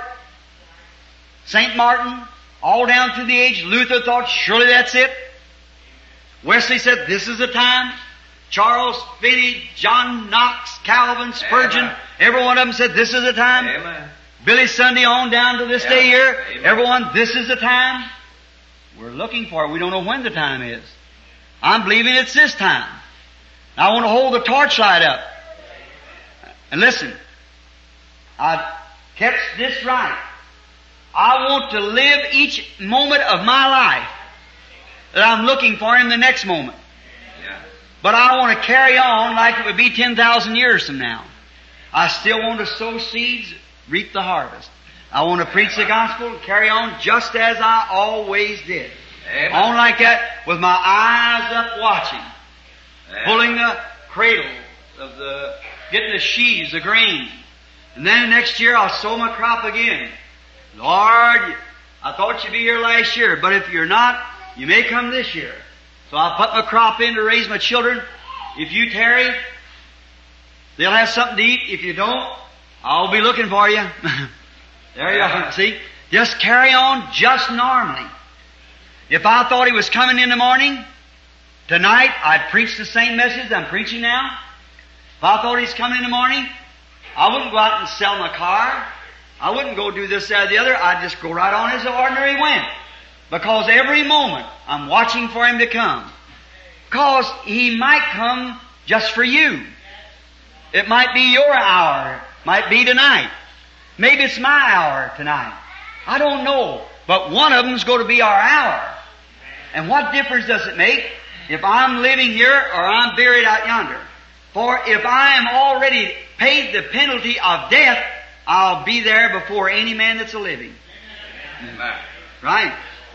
Speaker 2: Saint Martin, all down through the age. Luther thought surely that's it. Wesley said this is the time. Charles Finney, John Knox, Calvin, Spurgeon,
Speaker 3: Amen.
Speaker 2: every one of them said this is the time.
Speaker 3: Amen.
Speaker 2: Billy Sunday on down to this
Speaker 3: Yeah.
Speaker 2: day here.
Speaker 3: Amen.
Speaker 2: Everyone, this is the time. We're looking for it. We don't know when the time is. I'm believing it's this time. I want to hold the torchlight up. And listen, I've kept this right. I want to live each moment of my life that I'm looking for in the next moment.
Speaker 3: Yeah.
Speaker 2: But I want to carry on like it would be ten thousand years from now. I still want to sow seeds, reap the harvest. I want to preach the gospel and carry on just as I always did.
Speaker 3: Amen.
Speaker 2: On like that with my eyes up watching.
Speaker 3: Amen.
Speaker 2: Pulling the cradle of the, getting the sheaves, the grain. And then next year I'll sow my crop again. Lord, I thought you'd be here last year, but if you're not, you may come this year. So I'll put my crop in to raise my children. If you tarry, they'll have something to eat. If you don't, I'll be looking for you. There you are. See? Just carry on just normally. If I thought he was coming in the morning, tonight I'd preach the same message I'm preaching now. If I thought he's coming in the morning, I wouldn't go out and sell my car. I wouldn't go do this, that, or the other. I'd just go right on as the ordinary went. Because every moment I'm watching for him to come. Because he might come just for you. It might be your hour. Might be tonight. Maybe it's my hour tonight. I don't know. But one of them's going to be our hour. And what difference does it make if I'm living here or I'm buried out yonder? For if I am already paid the penalty of death, I'll be there before any man that's a living.
Speaker 3: Amen.
Speaker 2: Right?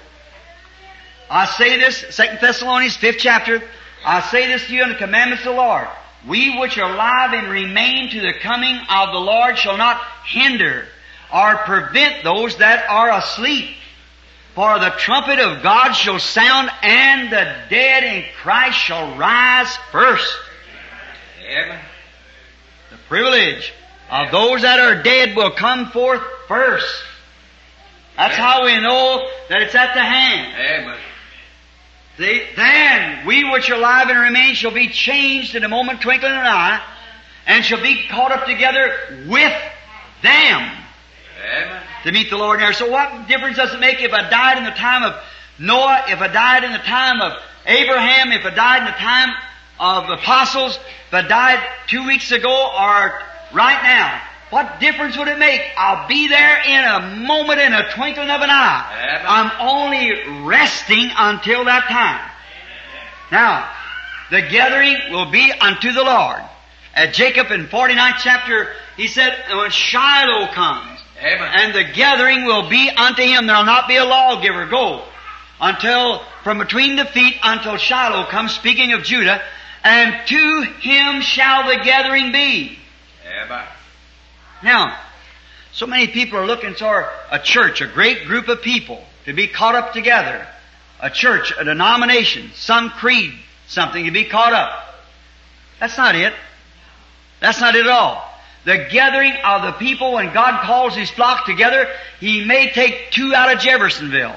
Speaker 2: I say this, Second Thessalonians, fifth chapter, I say this to you in the commandments of the Lord. We which are alive and remain to the coming of the Lord shall not hinder or prevent those that are asleep. For the trumpet of God shall sound, and the dead in Christ shall rise first.
Speaker 3: Amen.
Speaker 2: The privilege of those that are dead will come forth first. That's how we know that it's at the hand.
Speaker 3: Amen.
Speaker 2: See, then we which are alive and remain shall be changed in a moment, twinkling of an eye, and shall be caught up together with them
Speaker 3: Amen.
Speaker 2: to meet the Lord in air. So what difference does it make if I died in the time of Noah, if I died in the time of Abraham, if I died in the time of apostles, if I died two weeks ago or right now? What difference would it make? I'll be there in a moment, in a twinkling of an eye.
Speaker 3: Amen.
Speaker 2: I'm only resting until that time. Now, the gathering will be unto the Lord. At Jacob in forty-ninth chapter, he said, when Shiloh comes,
Speaker 3: Amen.
Speaker 2: and the gathering will be unto him. There will not be a lawgiver go until, from between the feet until Shiloh comes, speaking of Judah, and to him shall the gathering be.
Speaker 3: Amen.
Speaker 2: Now, so many people are looking for a church, a great group of people to be caught up together. A church, a denomination, some creed, something to be caught up. That's not it. That's not it at all. The gathering of the people, when God calls His flock together, He may take two out of Jeffersonville,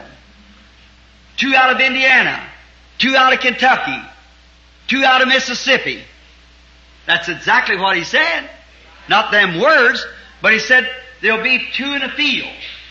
Speaker 2: two out of Indiana, two out of Kentucky, two out of Mississippi. That's exactly what He said. Not them words, but He said there'll be two in the field.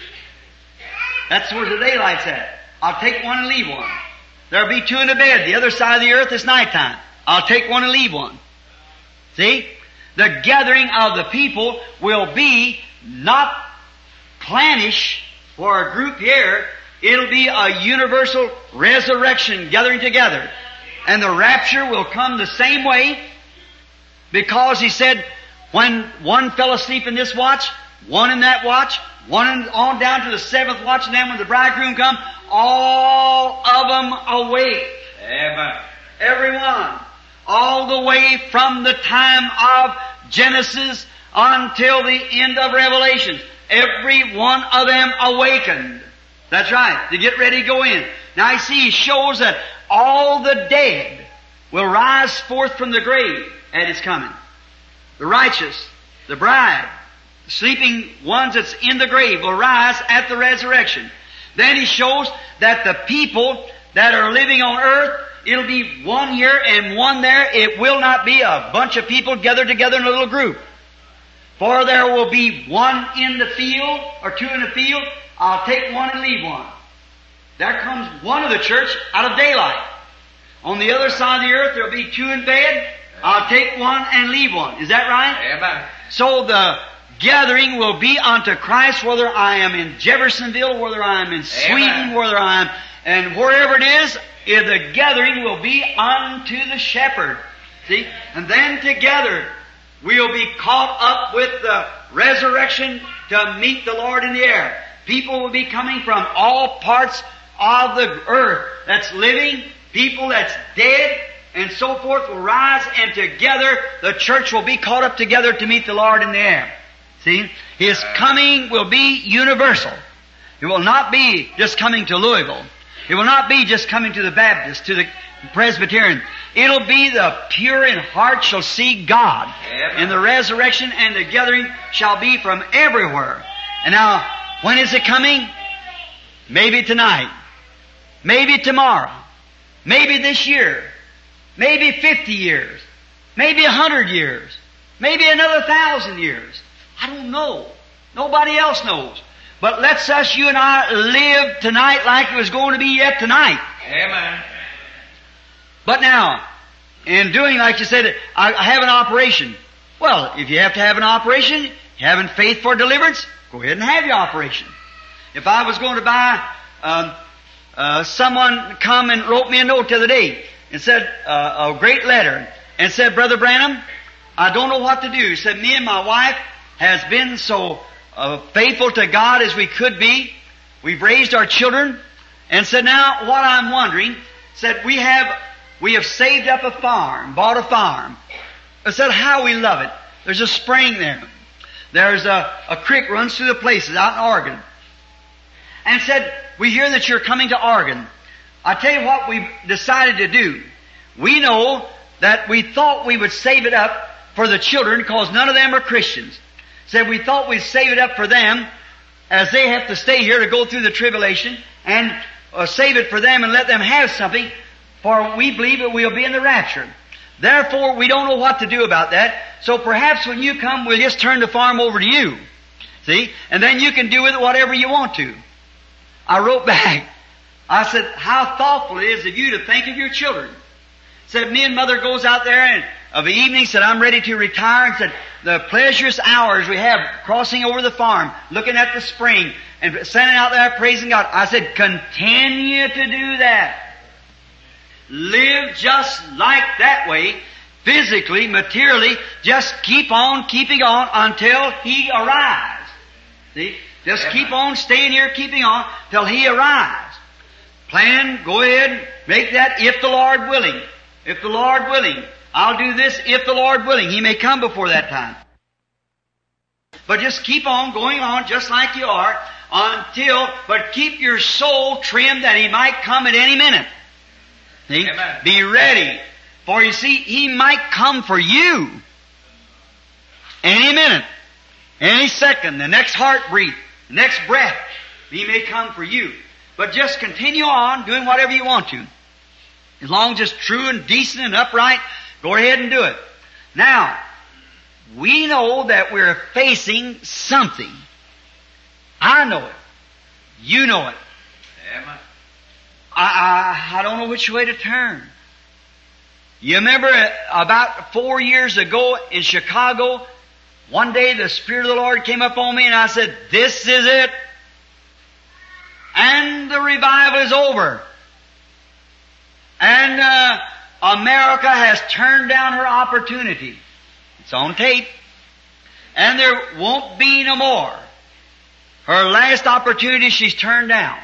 Speaker 2: That's where the daylight's at. I'll take one and leave one. There'll be two in the bed. The other side of the earth is nighttime. I'll take one and leave one. See? The gathering of the people will be not clannish for a group here. It'll be a universal resurrection gathering together. And the rapture will come the same way, because He said, when one fell asleep in this watch, one in that watch, one in, on down to the seventh watch, and then when the bridegroom come, all of them awake.
Speaker 3: Amen.
Speaker 2: Everyone. All the way from the time of Genesis until the end of Revelation. Every one of them awakened. That's right. To get ready to go in. Now you see, He shows that all the dead will rise forth from the grave at His coming. The righteous, the bride, the sleeping ones that's in the grave will rise at the resurrection. Then He shows that the people that are living on earth, it'll be one here and one there. It will not be a bunch of people gathered together in a little group. For there will be one in the field, or two in the field. I'll take one and leave one. There comes one of the church out of daylight. On the other side of the earth, there'll be two in bed. I'll take one and leave one. Is that right?
Speaker 3: Amen.
Speaker 2: So the gathering will be unto Christ, whether I am in Jeffersonville, whether I am in Sweden,
Speaker 3: Amen.
Speaker 2: whether I am, and wherever it is, eh, the gathering will be unto the shepherd. See? And then together we'll be caught up with the resurrection to meet the Lord in the air. People will be coming from all parts of the earth that's living, people that's dead, and so forth will rise, and together the church will be caught up together to meet the Lord in the air. See? His coming will be universal. It will not be just coming to Louisville. It will not be just coming to the Baptist, to the Presbyterian. It'll be the pure in heart shall see God.
Speaker 3: Amen.
Speaker 2: In the resurrection, and the gathering shall be from everywhere. And now, when is it coming? Maybe tonight. Maybe tomorrow. Maybe this year. Maybe fifty years. Maybe a hundred years. Maybe another thousand years. I don't know. Nobody else knows. But let's us, you and I, live tonight like it was going to be yet tonight.
Speaker 3: Amen.
Speaker 2: But now, in doing like you said, I I have an operation. Well, if you have to have an operation, having faith for deliverance, go ahead and have your operation. If I was going to buy, um, uh, someone come and wrote me a note the other day and said, uh, a great letter, and said, Brother Branham, I don't know what to do. He said, me and my wife has been so uh, faithful to God as we could be. We've raised our children. And said, now, what I'm wondering, said, we have, we have saved up a farm, bought a farm. I said, how we love it. There's a spring there. There's a, a creek runs through the places out in Oregon. And said, we hear that you're coming to Oregon. I tell you what we've decided to do. We know that we thought we would save it up for the children because none of them are Christians. Said we thought we'd save it up for them as they have to stay here to go through the tribulation, and uh, save it for them and let them have something, for we believe that we'll be in the rapture. Therefore, we don't know what to do about that. So perhaps when you come, we'll just turn the farm over to you. See? And then you can do with it whatever you want to. I wrote back. I said, how thoughtful it is of you to think of your children. Said, me and Mother goes out there and of the evening, said, I'm ready to retire, and said, the pleasurous hours we have crossing over the farm, looking at the spring, and standing out there praising God. I said, continue to do that. Live just like that way, physically, materially, just keep on keeping on until He arrives. See? Just keep on staying here, keeping on, till He arrives. Plan, go ahead, make that if the Lord willing. If the Lord willing. I'll do this if the Lord willing. He may come before that time. But just keep on going on just like you are until, but keep your soul trimmed that He might come at any minute. See?
Speaker 3: Amen.
Speaker 2: Be ready. For you see, He might come for you any minute, any second, the next heartbeat, the next breath. He may come for you. But just continue on doing whatever you want to. As long as it's true and decent and upright, go ahead and do it. Now, we know that we're facing something. I know it. You know it.
Speaker 3: Amen.
Speaker 2: I, I, I don't know which way to turn. You remember about four years ago in Chicago, one day the Spirit of the Lord came up on me and I said, this is it. And the revival is over. And uh, America has turned down her opportunity. It's on tape. And there won't be no more. Her last opportunity she's turned down.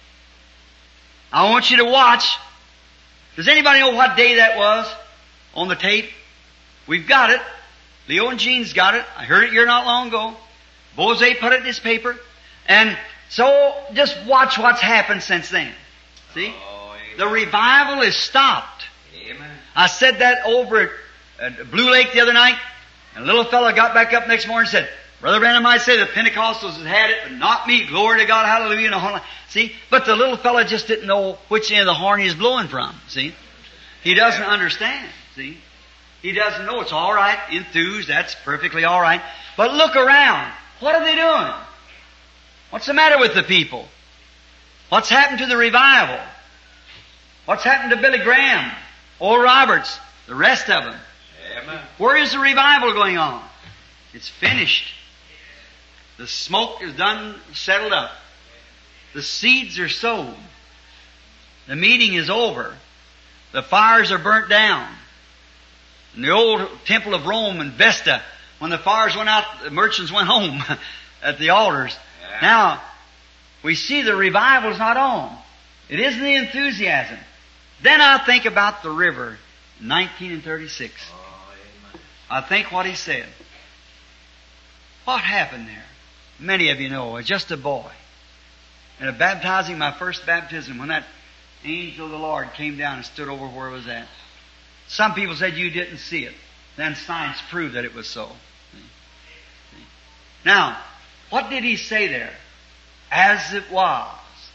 Speaker 2: I want you to watch. Does anybody know what day that was on the tape? We've got it. Leo and Jean's got it. I heard it here not long ago. Bose put it in his paper. And so just watch what's happened since then. See?
Speaker 3: Oh,
Speaker 2: The revival is stopped.
Speaker 3: Amen.
Speaker 2: I said that over at, at Blue Lake the other night, and a little fellow got back up next morning and said, Brother Branham might say the Pentecostals has had it, but not me. Glory to God, hallelujah. And the whole, see? But the little fellow just didn't know which end of the horn he was blowing from, see? He doesn't understand, see? He doesn't know. It's all right, enthused, that's perfectly all right. But look around. What are they doing? What's the matter with the people? What's happened to the revival? What's happened to Billy Graham, Oral Roberts, the rest of them?
Speaker 3: Amen.
Speaker 2: Where is the revival going on? It's finished. The smoke is done, settled up. The seeds are sown. The meeting is over. The fires are burnt down. In the old temple of Rome and Vesta, when the fires went out, the merchants went home at the altars.
Speaker 3: Yeah.
Speaker 2: Now, we see the revival's not on. It isn't the enthusiasm. Then I think about the river, nineteen thirty-six.
Speaker 3: Oh, amen.
Speaker 2: I think what he said. What happened there? Many of you know, I was just a boy. And a baptizing, my first baptism, when that angel of the Lord came down and stood over where I was at. Some people said you didn't see it. Then science proved that it was so. See? See? Now, what did he say there? As it was,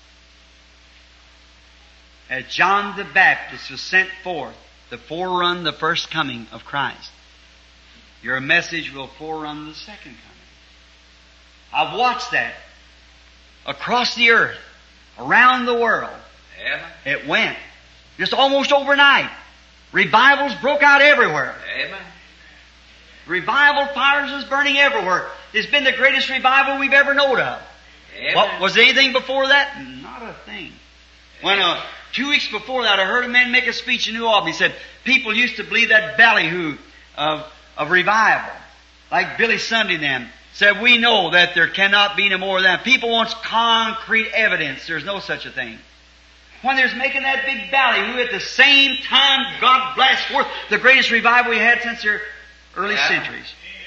Speaker 2: as John the Baptist was sent forth to forerun the first coming of Christ, your message will forerun the second coming. I've watched that across the earth, around the world.
Speaker 3: Amen.
Speaker 2: It went just almost overnight. Revivals broke out everywhere.
Speaker 3: Amen.
Speaker 2: Revival fires was burning everywhere. It's been the greatest revival we've ever known of.
Speaker 3: Amen.
Speaker 2: What, was there anything before that? Not a thing. When uh, two weeks before that, I heard a man make a speech in New Albany. He said people used to believe that ballyhoo of of revival, like Billy Sunday and them. Said we know that there cannot be no more of that. People want concrete evidence. There's no such a thing. When there's making that big ballyhoo at the same time, God blast forth the greatest revival we had since the early
Speaker 3: Yeah.
Speaker 2: centuries.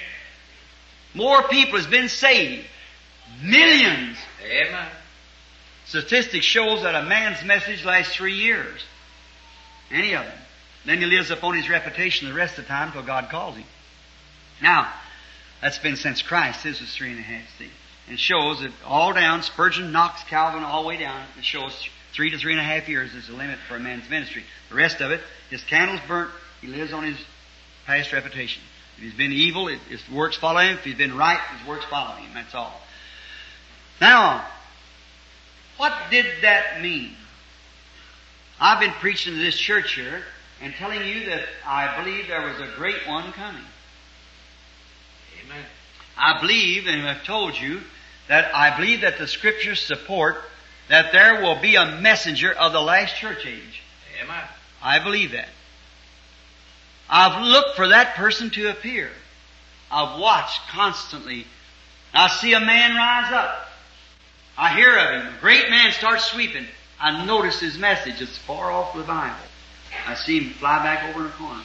Speaker 2: More people has been saved. Millions.
Speaker 3: Amen.
Speaker 2: Statistics shows that a man's message lasts three years. Any of them. Then he lives upon his reputation the rest of the time until God calls him. Now, that's been since Christ. His was three and a half, see. And it shows that all down, Spurgeon, Knox, Calvin, all the way down, it shows three to three and a half years is the limit for a man's ministry. The rest of it, his candle's burnt, he lives on his past reputation. If he's been evil, it, his works follow him. If he's been right, his works follow him. That's all. Now, what did that mean? I've been preaching to this church here and telling you that I believe there was a great one coming.
Speaker 3: Amen.
Speaker 2: I believe, and I've told you, that I believe that the Scriptures support that there will be a messenger of the last church age.
Speaker 3: Amen.
Speaker 2: I believe that. I've looked for that person to appear. I've watched constantly. I see a man rise up. I hear of him. A great man starts sweeping. I notice his message. It's far off the Bible. I see him fly back over in the corner.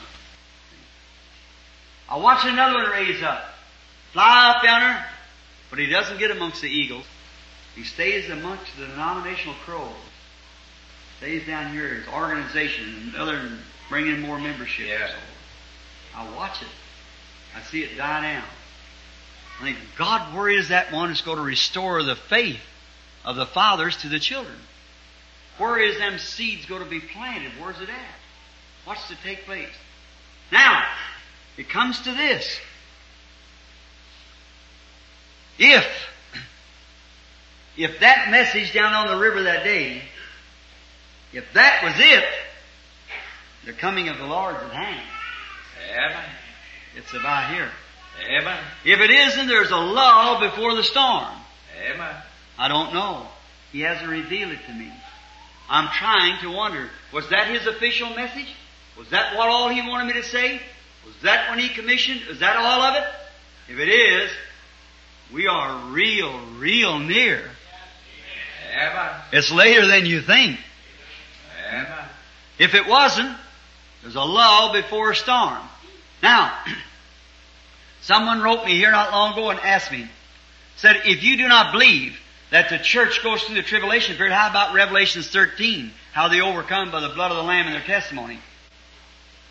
Speaker 2: I watch another one raise up. Fly up yonder. But he doesn't get amongst the eagles. He stays amongst the denominational crows. Stays down here as organization and other bringing more membership.
Speaker 3: Yeah.
Speaker 2: I watch it. I see it die down. I think, God, where is that one that's going to restore the faith of the fathers to the children? Where is them seeds going to be planted? Where's it at? What's to take place? Now, it comes to this. If, if that message down on the river that day, if that was it, the coming of the Lord's at hand.
Speaker 3: Amen.
Speaker 2: It's about here.
Speaker 3: Amen.
Speaker 2: If it isn't, there's a lull before the storm.
Speaker 3: Amen.
Speaker 2: I don't know. He hasn't revealed it to me. I'm trying to wonder, was that his official message? Was that what all he wanted me to say? Was that when he commissioned? Is that all of it? If it is, we are real, real near.
Speaker 3: Amen.
Speaker 2: It's later than you think.
Speaker 3: Amen.
Speaker 2: If it wasn't, there's a lull before a storm. Now, someone wrote me here not long ago and asked me, said, if you do not believe that the church goes through the tribulation period, how about Revelation thirteen? How they overcome by the blood of the Lamb and their testimony.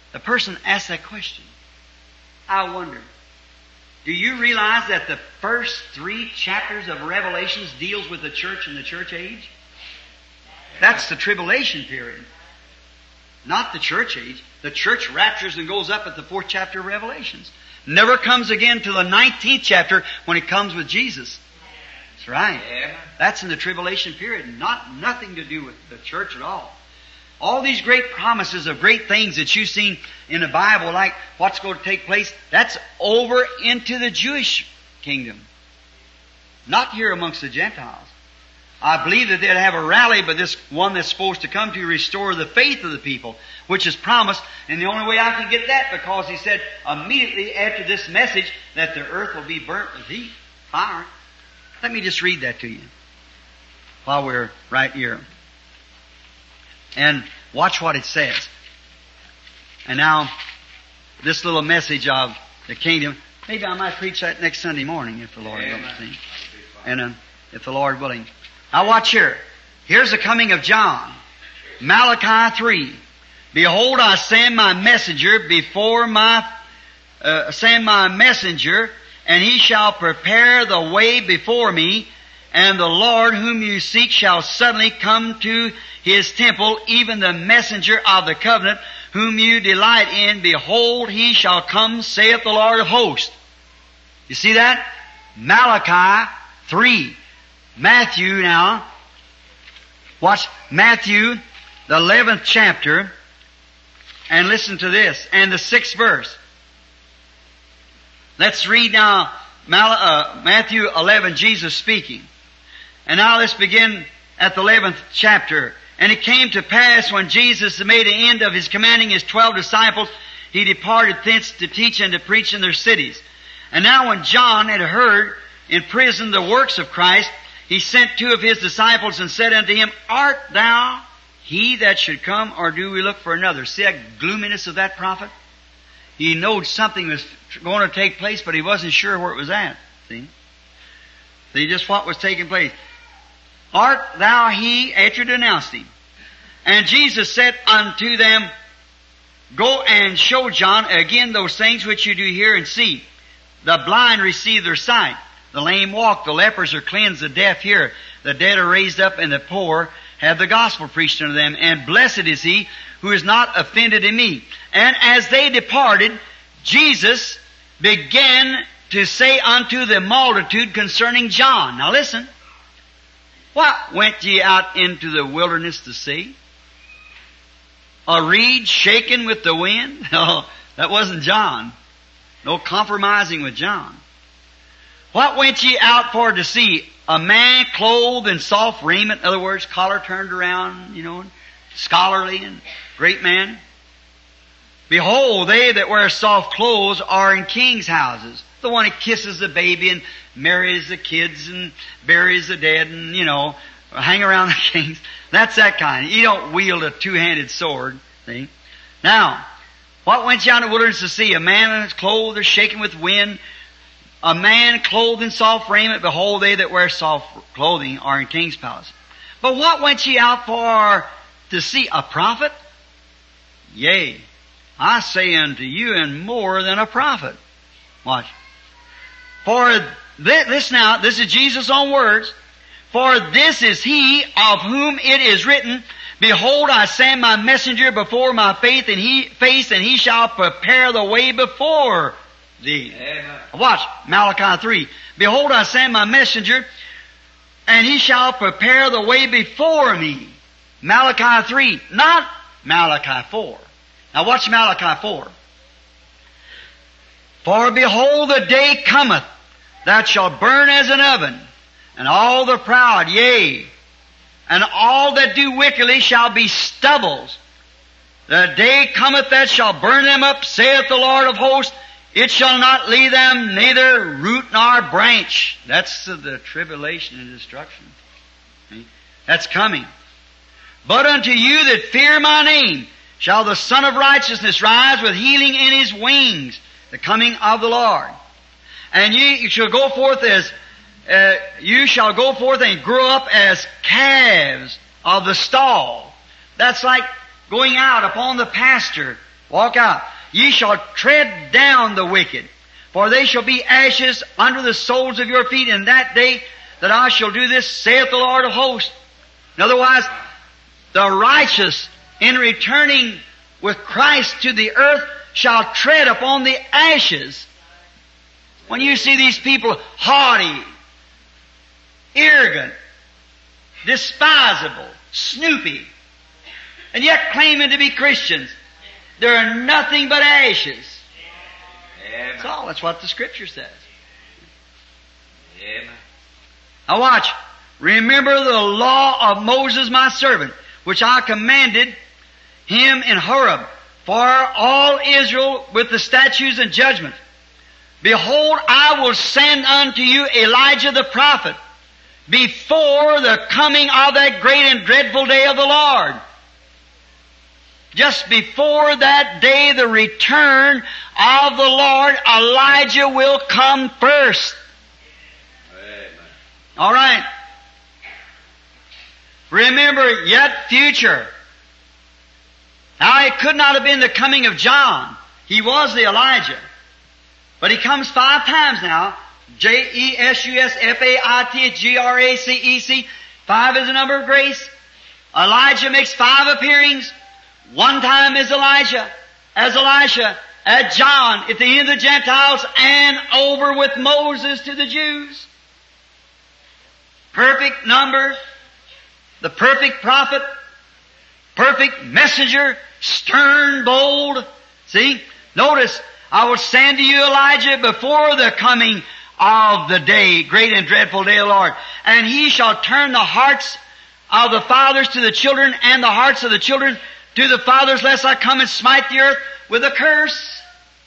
Speaker 2: The person asked that question. I wonder, do you realize that the first three chapters of Revelations deals with the church and the church age? That's the tribulation period. Not the church age. The church raptures and goes up at the fourth chapter of Revelations. Never comes again till the nineteenth chapter when it comes with Jesus. That's right.
Speaker 3: Amen.
Speaker 2: That's in the tribulation period. Not nothing to do with the church at all. All these great promises of great things that you've seen in the Bible, like what's going to take place, that's over into the Jewish kingdom. Not here amongst the Gentiles. I believe that they'd have a rally, but this one that's supposed to come to restore the faith of the people, which is promised. And the only way I can get that, because he said immediately after this message that the earth will be burnt with heat, fire. Let me just read that to you while we're right here. And watch what it says. And now, this little message of the kingdom, maybe I might preach that next Sunday morning if the Lord willing. See? And uh, if the Lord willing. Now watch here. Here's the coming of John. Malachi three. Behold, I send my messenger before my, uh, send my messenger, and he shall prepare the way before me, and the Lord whom you seek shall suddenly come to his temple, even the messenger of the covenant whom you delight in. Behold, he shall come, saith the Lord of hosts. You see that? Malachi three. Matthew now. Watch Matthew, the eleventh chapter, and listen to this, and the sixth verse. Let's read now Mal- uh, Matthew eleven, Jesus speaking. And now let's begin at the eleventh chapter. And it came to pass when Jesus had made an end of his commanding his twelve disciples, he departed thence to teach and to preach in their cities. And now when John had heard in prison the works of Christ, he sent two of his disciples and said unto him, Art thou he that should come, or do we look for another? See that gloominess of that prophet? He knowed something was going to take place, but he wasn't sure where it was at. See? See just what was taking place. Art thou he, after denounced him? And Jesus said unto them, Go and show John again those things which you do hear and see. The blind receive their sight. The lame walk, the lepers are cleansed, the deaf hear, the dead are raised up, and the poor have the gospel preached unto them. And blessed is he who is not offended in me. And as they departed, Jesus began to say unto the multitude concerning John. Now listen. What went ye out into the wilderness to see? A reed shaken with the wind? No, that wasn't John. No compromising with John. What went ye out for to see? A man clothed in soft raiment, in other words, collar turned around, you know, scholarly and great man. Behold, they that wear soft clothes are in kings' houses. The one that kisses the baby and marries the kids and buries the dead and, you know, hang around the kings. That's that kind. You don't wield a two-handed sword, see? Now, what went you out in the wilderness to see? A man in his clothes are shaken with wind. A man clothed in soft raiment. Behold, they that wear soft clothing are in king's palace. But what went ye out for to see? A prophet? Yea, I say unto you, and more than a prophet. Watch. For this, this now, this is Jesus' own words. For this is he of whom it is written, Behold, I send my messenger before my faith and he, face, and he shall prepare the way before thee.
Speaker 3: Amen.
Speaker 2: Watch, Malachi three. Behold, I send my messenger, and he shall prepare the way before me. Malachi three, not Malachi four. Now watch Malachi four. For behold, the day cometh that shall burn as an oven, and all the proud, yea, and all that do wickedly shall be stubbles. The day cometh that shall burn them up, saith the Lord of hosts. It shall not leave them neither root nor branch. That's the tribulation and destruction. See? That's coming. But unto you that fear my name shall the Son of Righteousness rise with healing in his wings, the coming of the Lord. And ye you shall go forth as uh, you shall go forth and grow up as calves of the stall. That's like going out upon the pasture Walk out. Ye shall tread down the wicked, for they shall be ashes under the soles of your feet in that day that I shall do this, saith the Lord of hosts. In other words, the righteous, in returning with Christ to the earth, shall tread upon the ashes. When you see these people haughty, arrogant, despisable, snoopy, and yet claiming to be Christians, they're nothing but ashes.
Speaker 3: Amen.
Speaker 2: That's all. That's what the Scripture says.
Speaker 3: Amen.
Speaker 2: Now watch. Remember the law of Moses my servant, which I commanded him in Horeb, for all Israel with the statutes and judgments. Behold, I will send unto you Elijah the prophet before the coming of that great and dreadful day of the Lord. Just before that day, the return of the Lord, Elijah will come first.
Speaker 3: Amen.
Speaker 2: All right. Remember, yet future. Now, it could not have been the coming of John. He was the Elijah. But he comes five times now. J E S U S F A I T G R A C E C. Five is the number of grace. Elijah makes five appearings. One time is Elijah, as Elisha, as John, at the end of the Gentiles, and over with Moses to the Jews. Perfect number, the perfect prophet, perfect messenger, stern, bold. See? Notice, I will send to you Elijah before the coming of the day, great and dreadful day of the Lord. And he shall turn the hearts of the fathers to the children, and the hearts of the children to the fathers, lest I come and smite the earth with a curse.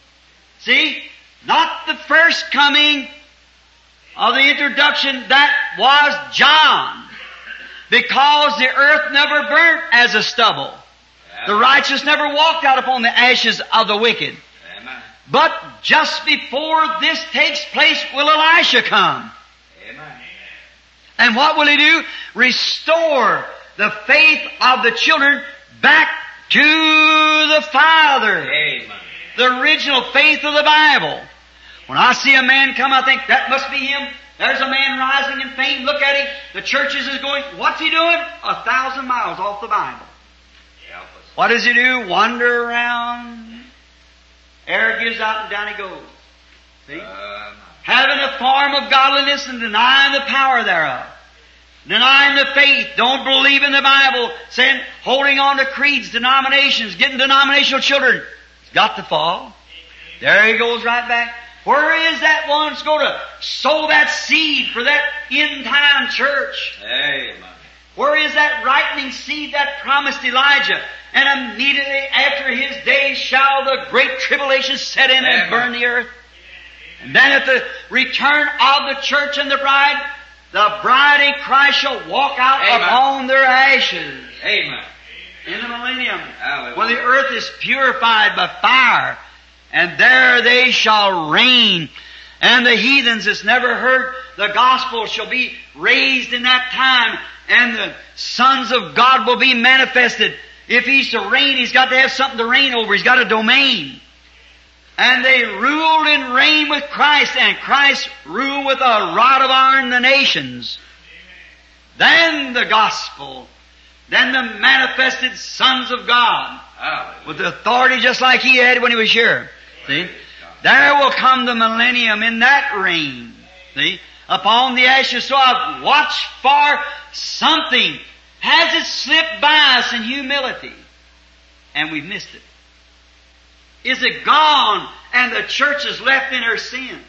Speaker 2: See? Not the first coming of the introduction, that was John. Because the earth never burnt as a stubble. The righteous never walked out upon the ashes of the wicked.
Speaker 3: Amen.
Speaker 2: But just before this takes place will Elisha come.
Speaker 3: Amen.
Speaker 2: And what will he do? Restore the faith of the children back to the Father.
Speaker 3: Amen.
Speaker 2: The original faith of the Bible. When I see a man come, I think, that must be him. There's a man rising in fame. Look at him. The churches is going, what's he doing? A thousand miles off the Bible.
Speaker 3: Help us.
Speaker 2: What does he do? Wander around. Air gives out and down he goes. See?
Speaker 3: Um,
Speaker 2: Having a form of godliness and denying the power thereof. Denying the faith, don't believe in the Bible, saying, holding on to creeds, denominations, getting denominational children. It's got to fall. There he goes right back. Where is that one that's going to sow that seed for that end time church?
Speaker 3: Amen.
Speaker 2: Where is that ripening seed that promised Elijah? And immediately after his days shall the great tribulation set in and
Speaker 3: Amen.
Speaker 2: burn the earth. And then at the return of the church and the bride, the bride in Christ shall walk out
Speaker 3: Amen.
Speaker 2: upon their ashes.
Speaker 3: Amen.
Speaker 2: In the millennium,
Speaker 3: Hallelujah.
Speaker 2: when the earth is purified by fire, and there they shall reign. And the heathens that's never heard the gospel shall be raised in that time, and the sons of God will be manifested. If he's to reign, he's got to have something to reign over. He's got a domain. And they ruled and reigned with Christ, and Christ ruled with a rod of iron the nations. Then the gospel, then the manifested sons of God,
Speaker 3: Hallelujah.
Speaker 2: with the authority just like he had when he was here. See? There will come the millennium in that reign. See? Upon the ashes. So I've watched for something. Has it slipped by us in humility? And we've missed it. Is it gone and the church is left in her sins?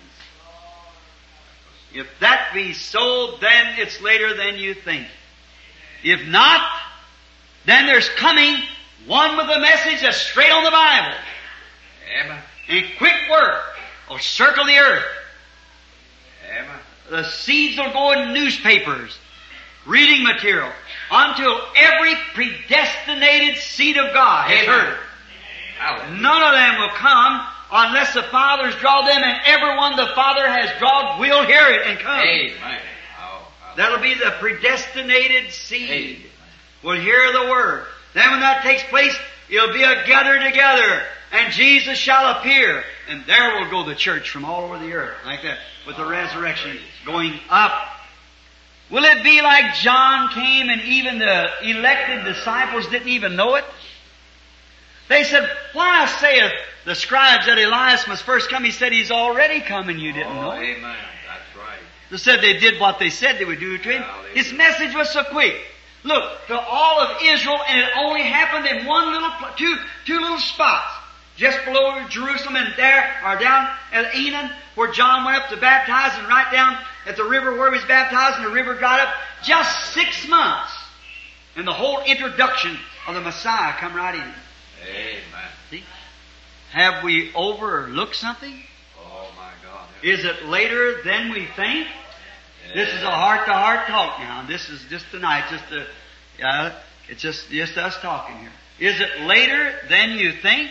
Speaker 2: If that be so, then it's later than you think. If not, then there's coming one with a message that's straight on the Bible.
Speaker 3: Amen.
Speaker 2: And quick work will circle the earth.
Speaker 3: Amen.
Speaker 2: The seeds will go in newspapers, reading material, until every predestinated seed of God has
Speaker 3: Amen.
Speaker 2: heard.
Speaker 3: Hallelujah.
Speaker 2: None of them will come unless the Father's draw them, and everyone the Father has drawn will hear it and come.
Speaker 3: Amen. Oh, hallelujah.
Speaker 2: That'll be the predestinated seed.
Speaker 3: Amen.
Speaker 2: Will hear the Word. Then when that takes place, it'll be a gather together, and Jesus shall appear, and there will go the church from all over the earth, like that, with the resurrection going up. Will it be like John came and even the elected disciples didn't even know it? They said, why saith the scribes that Elias must first come? He said, he's already come and you didn't
Speaker 3: Oh,
Speaker 2: know.
Speaker 3: amen. That's right.
Speaker 2: They said they did what they said they would do to him. His message was so quick. Look, to all of Israel, and it only happened in one little, pl- two, two little spots. Just below Jerusalem and there, or down at Enon, where John went up to baptize, and right down at the river where he was baptized, and the river dried up. Just six months. And the whole introduction of the Messiah come right in.
Speaker 3: Amen.
Speaker 2: See? Have we overlooked something?
Speaker 3: Oh, my God.
Speaker 2: Is it later than we think? This is a heart-to-heart talk now. This is just tonight, just a, uh, it's just, just us talking here. Is it later than you think?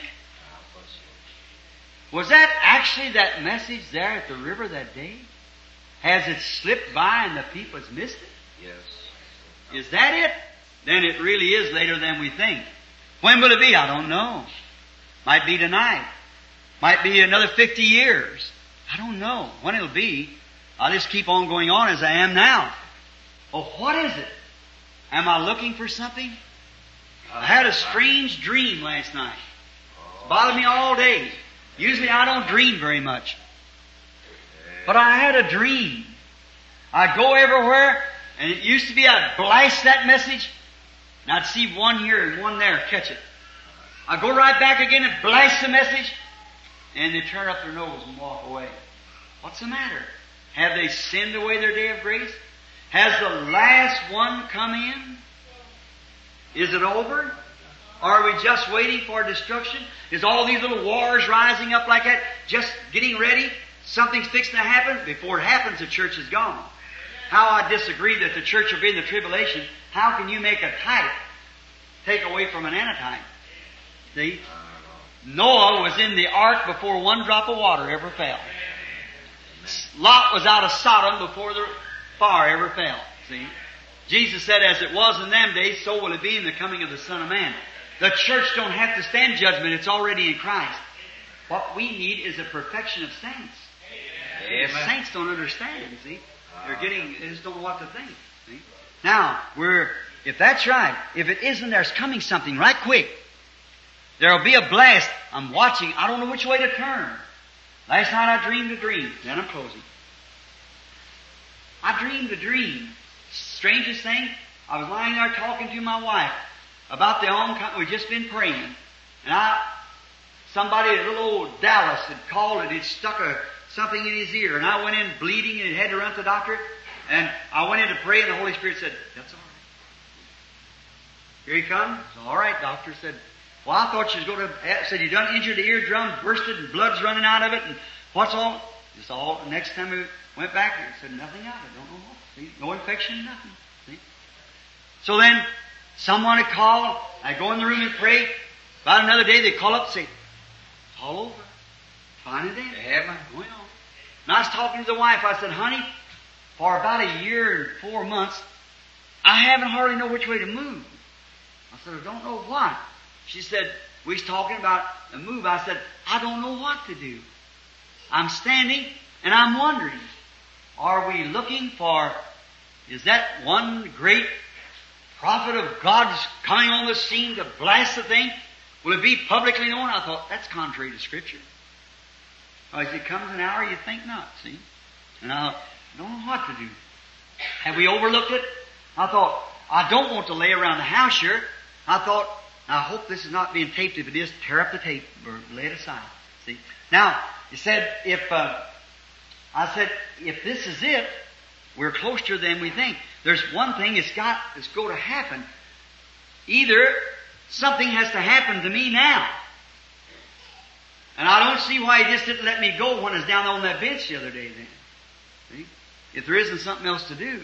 Speaker 2: Was that actually that message there at the river that day? Has it slipped by and the people has missed it?
Speaker 3: Yes.
Speaker 2: Is that it? Then it really is later than we think. When will it be? I don't know. Might be tonight. Might be another fifty years. I don't know when it'll be. I'll just keep on going on as I am now. Oh, what is it? Am I looking for something? I had a strange dream last night. It's bothered me all day. Usually I don't dream very much. But I had a dream. I'd go everywhere, and it used to be I'd blast that message, and I'd see one here and one there, catch it. I'd go right back again and blast the message, and they turn up their nose and walk away. What's the matter? Have they sinned away their day of grace? Has the last one come in? Is it over? Are we just waiting for destruction? Is all these little wars rising up like that, just getting ready? Something's fixing to happen. Before it happens, the church is gone. How I disagree that the church will be in the tribulation. How can you make a type take away from an antitype? See? Noah was in the ark before one drop of water ever fell. Lot was out of Sodom before the fire ever fell. See? Jesus said, as it was in them days, so will it be in the coming of the Son of Man. The church don't have to stand judgment. It's already in Christ. What we need is a perfection of saints.
Speaker 3: Amen.
Speaker 2: The saints don't understand, see? They're getting, they just don't know what to think. See? Now, we're, if that's right, if it isn't, there's coming something right quick. There'll be a blast. I'm watching. I don't know which way to turn. Last night I dreamed a dream. Then I'm closing. I dreamed a dream. Strangest thing, I was lying there talking to my wife about the oncoming. We'd just been praying. And I, somebody at little old Dallas had called and he'd stuck a, something in his ear. And I went in bleeding and he had to run to the doctor. And I went in to pray and the Holy Spirit said, that's all right. Here he comes. All right, doctor said, well, I thought she was going to, said, you done injured the eardrum, bursted, and blood's running out of it, and what's all? Just all, next time we went back, he said, nothing out of it, don't know what. See? No infection, nothing. See? So then, someone had called, I go in the room and pray. About another day, they call up and say, it's all over. Fine and dead.
Speaker 3: Amen.
Speaker 2: Going on. And I was talking to the wife, I said, honey, for about a year and four months, I haven't hardly know which way to move. I said, I don't know what. She said, we was talking about a move. I said, I don't know what to do. I'm standing and I'm wondering, are we looking for, is that one great prophet of God's coming on the scene to blast the thing? Will it be publicly known? I thought, that's contrary to Scripture. Well, as it comes an hour, you think not, see? And I don't know what to do. Have we overlooked it? I thought, I don't want to lay around the house here. I thought, I hope this is not being taped. If it is, tear up the tape or lay it aside. See? Now, he said, if, uh, I said, if this is it, we're closer than we think. There's one thing that's got, that's going to happen. Either something has to happen to me now. And I don't see why he just didn't let me go when I was down on that bench the other day then. See? If there isn't something else to do.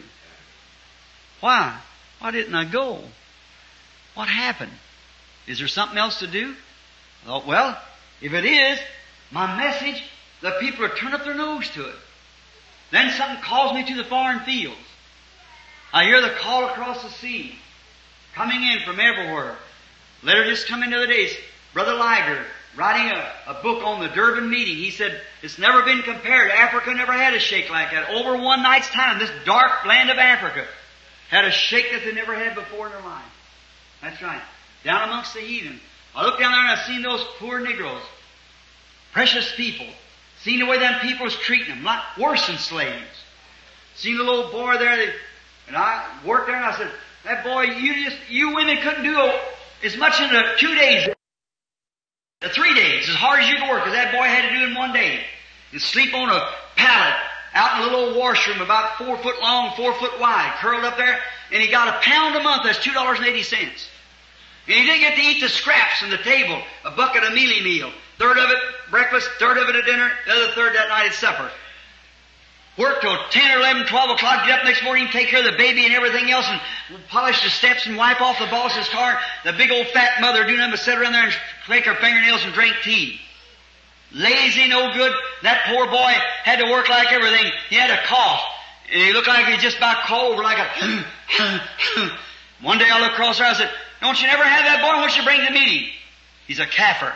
Speaker 2: Why? Why didn't I go? What happened? Is there something else to do? I thought, well, if it is, my message, the people will turn up their nose to it. Then something calls me to the foreign fields. I hear the call across the sea, coming in from everywhere. Letter just come in the other days. Brother Liger writing a, a book on the Durban meeting. He said, it's never been compared. Africa never had a shake like that. Over one night's time, this dark land of Africa had a shake that they never had before in their life. That's right. Down amongst the heathen. I looked down there and I seen those poor Negroes. Precious people. Seen the way them people was treating them. Like worse than slaves. Seen the little boy there. They, and I worked there and I said, that boy, you just, you women couldn't do a, as much in the two days. The three days, as hard as you could work, because that boy had to do it in one day. And sleep on a pallet out in a little washroom about four foot long, four foot wide, curled up there, and he got a pound a month, that's two dollars and eighty cents. And he didn't get to eat the scraps from the table, a bucket of mealy meal. Third of it breakfast, third of it at dinner, the other third that night at supper. Work till ten or eleven, twelve o'clock, get up next morning, take care of the baby and everything else, and polish the steps and wipe off the boss's car. The big old fat mother do nothing but sit around there and click her fingernails and drink tea. Lazy, no good. That poor boy had to work like everything. He had a cough. And he looked like he just about called over like a... One day I looked across there, I said, don't you never have that boy once you bring to meeting? He's a kaffir.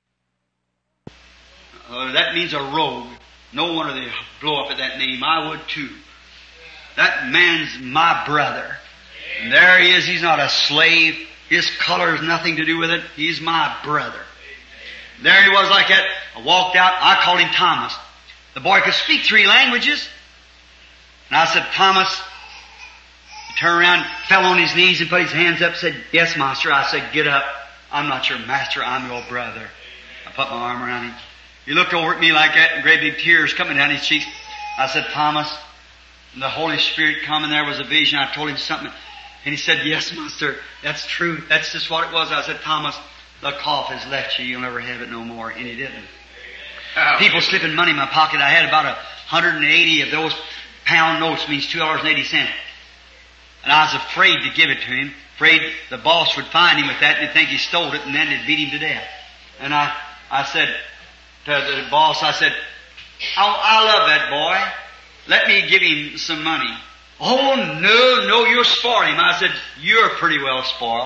Speaker 2: Uh, that means a rogue. No wonder they blow up at that name. I would too. That man's my brother. And there he is. He's not a slave. His color has nothing to do with it. He's my brother. There he was like that. I walked out. I called him Thomas. The boy could speak three languages. And I said, Thomas. He turned around, fell on his knees and put his hands up and said, yes, master. I said, get up. I'm not your master. I'm your brother. I put my arm around him. He looked over at me like that and great big tears coming down his cheeks. I said, Thomas, the Holy Spirit come, and there was a vision. I told him something. And he said, yes, master, that's true. That's just what it was. I said, Thomas, the cough has left you. You'll never have it no more. And he didn't. Oh. People slipping money in my pocket. I had about a hundred and eighty of those pound notes, means two dollars and eighty cents. And I was afraid to give it to him. Afraid the boss would find him with that and he'd think he stole it, and then they'd beat him to death. And I, I said to the boss, I said, I, I love that boy. Let me give him some money. Oh, no, no, you'll spoil him. I said, you're pretty well spoiled.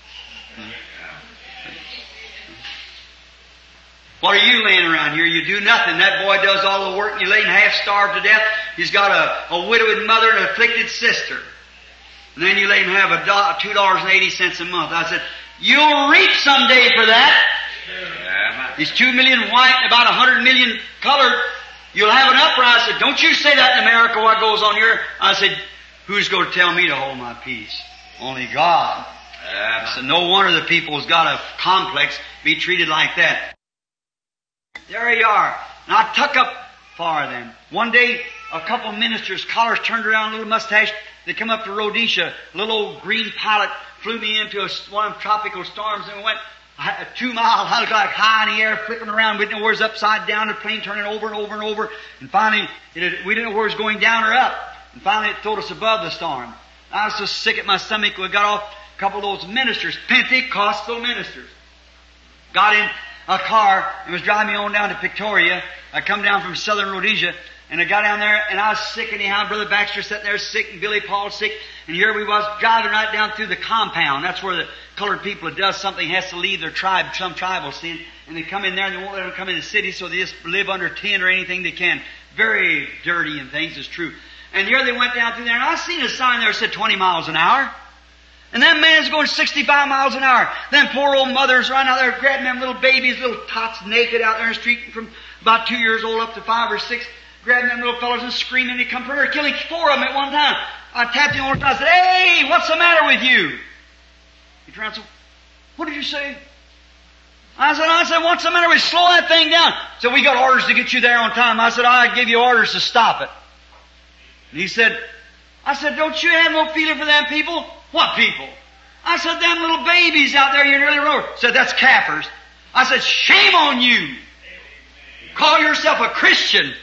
Speaker 2: What are you laying around here? You do nothing. That boy does all the work, and you lay him half starved to death. He's got a, a widowed mother and an afflicted sister. And then you let him have a do- two dollars and eighty cents a month. I said, you'll reap someday for that. He's two million white and about a hundred million colored. You'll have an uprising. I said, don't you say that in America, what goes on here. I said, who's going to tell me to hold my peace? Only God. I said, no wonder the people has got a complex be treated like that. There you are. And I tuck up for them. One day, a couple ministers' collars turned around, a little mustache. They come up to Rhodesia. A little old green pilot flew me into a, one of them tropical storms, and we went a two mile, I looked like high in the air, flipping around. We didn't know where it was upside down, the plane turning over and over and over. And finally, it had, we didn't know where it was going down or up. And finally, it throwed us above the storm. I was so sick at my stomach, we got off a couple of those ministers, Pentecostal ministers. Got in a car and was driving me on down to Victoria. I come down from southern Rhodesia, and I got down there, and I was sick anyhow. Brother Baxter sitting there sick, and Billy Paul sick. And here we was driving right down through the compound. That's where the colored people that does something has to leave their tribe, some tribal sin. And they come in there, and they won't let them come in the city, so they just live under tent or anything they can. Very dirty and things, is true. And here they went down through there, and I seen a sign there that said twenty miles an hour. And that man's going sixty-five miles an hour. Them poor old mothers running out there grabbing them little babies, little tots naked out there in the street from about two years old up to five or six, grabbing them little fellows and screaming. They come from her, killing four of them at one time. I tapped him on the side. I said, hey, what's the matter with you? He turned and said, what did you say? I said, I said, what's the matter with you? Slow that thing down. So we got orders to get you there on time. I said, I give you orders to stop it. And he said, I said, don't you have no feeling for them people? What people? I said, them little babies out there, you're nearly road. Said, that's Kaffirs. I said, shame on you. Call yourself a Christian.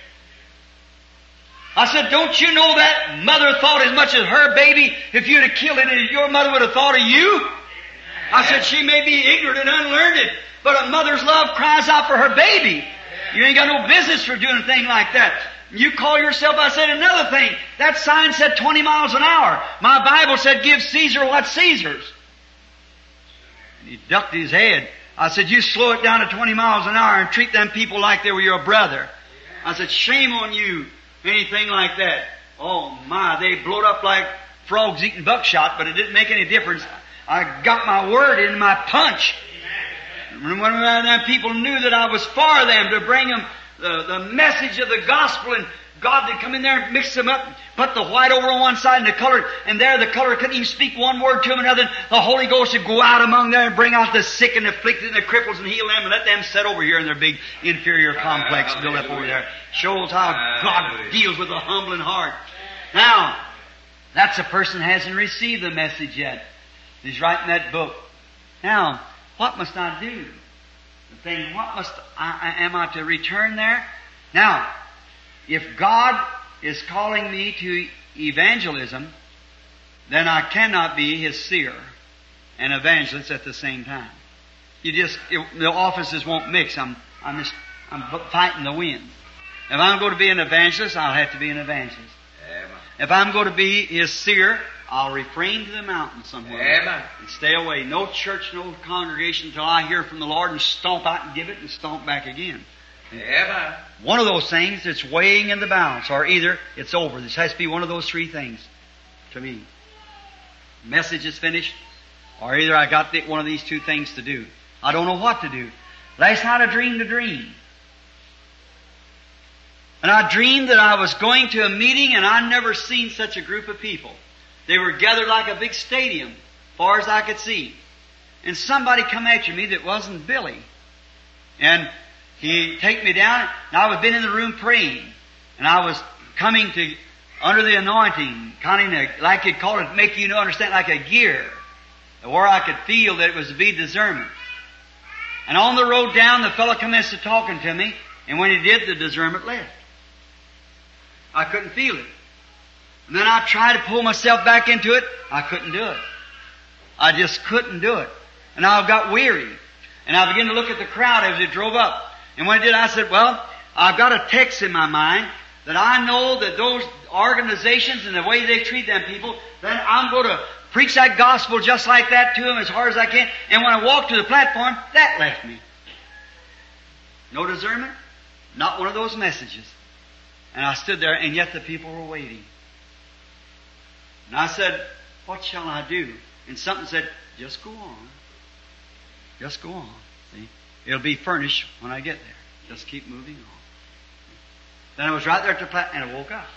Speaker 2: I said, don't you know that mother thought as much as her baby, if you'd have killed it, as your mother would have thought of you? I said, she may be ignorant and unlearned, but a mother's love cries out for her baby. You ain't got no business for doing a thing like that. You call yourself, I said another thing. That sign said twenty miles an hour. My Bible said, give Caesar what's Caesar's. And he ducked his head. I said, you slow it down to twenty miles an hour and treat them people like they were your brother. I said, shame on you, anything like that. Oh my, they blowed up like frogs eating buckshot, but it didn't make any difference. I got my word in my punch. When them people knew that I was for them to bring them the, the message of the gospel, and God would come in there and mix them up, put the white over on one side and the color, and there the color couldn't even speak one word to them and other. The Holy Ghost would go out among there and bring out the sick and afflicted and the cripples and heal them and let them sit over here in their big inferior complex built up over there. Shows how God deals with a humbling heart. Now, that's a person who hasn't received the message yet. He's writing that book. Now, what must I do? The thing, what must I, am I to return there? Now, if God is calling me to evangelism, then I cannot be His seer and evangelist at the same time. You just, it, the offices won't mix. I'm, I'm just, I'm fighting the wind. If I'm going to be an evangelist, I'll have to be an evangelist.
Speaker 3: Amen.
Speaker 2: If I'm going to be His seer, I'll refrain to the mountain somewhere.
Speaker 3: Amen.
Speaker 2: And stay away. No church, no congregation until I hear from the Lord and stomp out and give it and stomp back again.
Speaker 3: Amen.
Speaker 2: One of those things that's weighing in the balance, or either it's over. This has to be one of those three things to me. Message is finished, or either I got the, one of these two things to do. I don't know what to do. Last night I dreamed a dream. And I dreamed that I was going to a meeting, and I'd never seen such a group of people. They were gathered like a big stadium, far as I could see. And somebody come after me that wasn't Billy. And he take me down, and I was been in the room praying. And I was coming to, under the anointing, kind of like you'd call it, make you know, understand, like a gear, where I could feel that it was to be discernment. And on the road down, the fellow commenced to talking to me, and when he did, the discernment left. I couldn't feel it. And then I tried to pull myself back into it. I couldn't do it. I just couldn't do it. And I got weary. And I began to look at the crowd as it drove up. And when I did, I said, well, I've got a text in my mind that I know that those organizations and the way they treat them people, then I'm going to preach that gospel just like that to them as hard as I can. And when I walked to the platform, that left me. No discernment. Not one of those messages. And I stood there, and yet the people were waiting. And I said, what shall I do? And something said, just go on. Just go on. See? It'll be furnished when I get there. Just keep moving on. Then I was right there at the platform, and I woke up.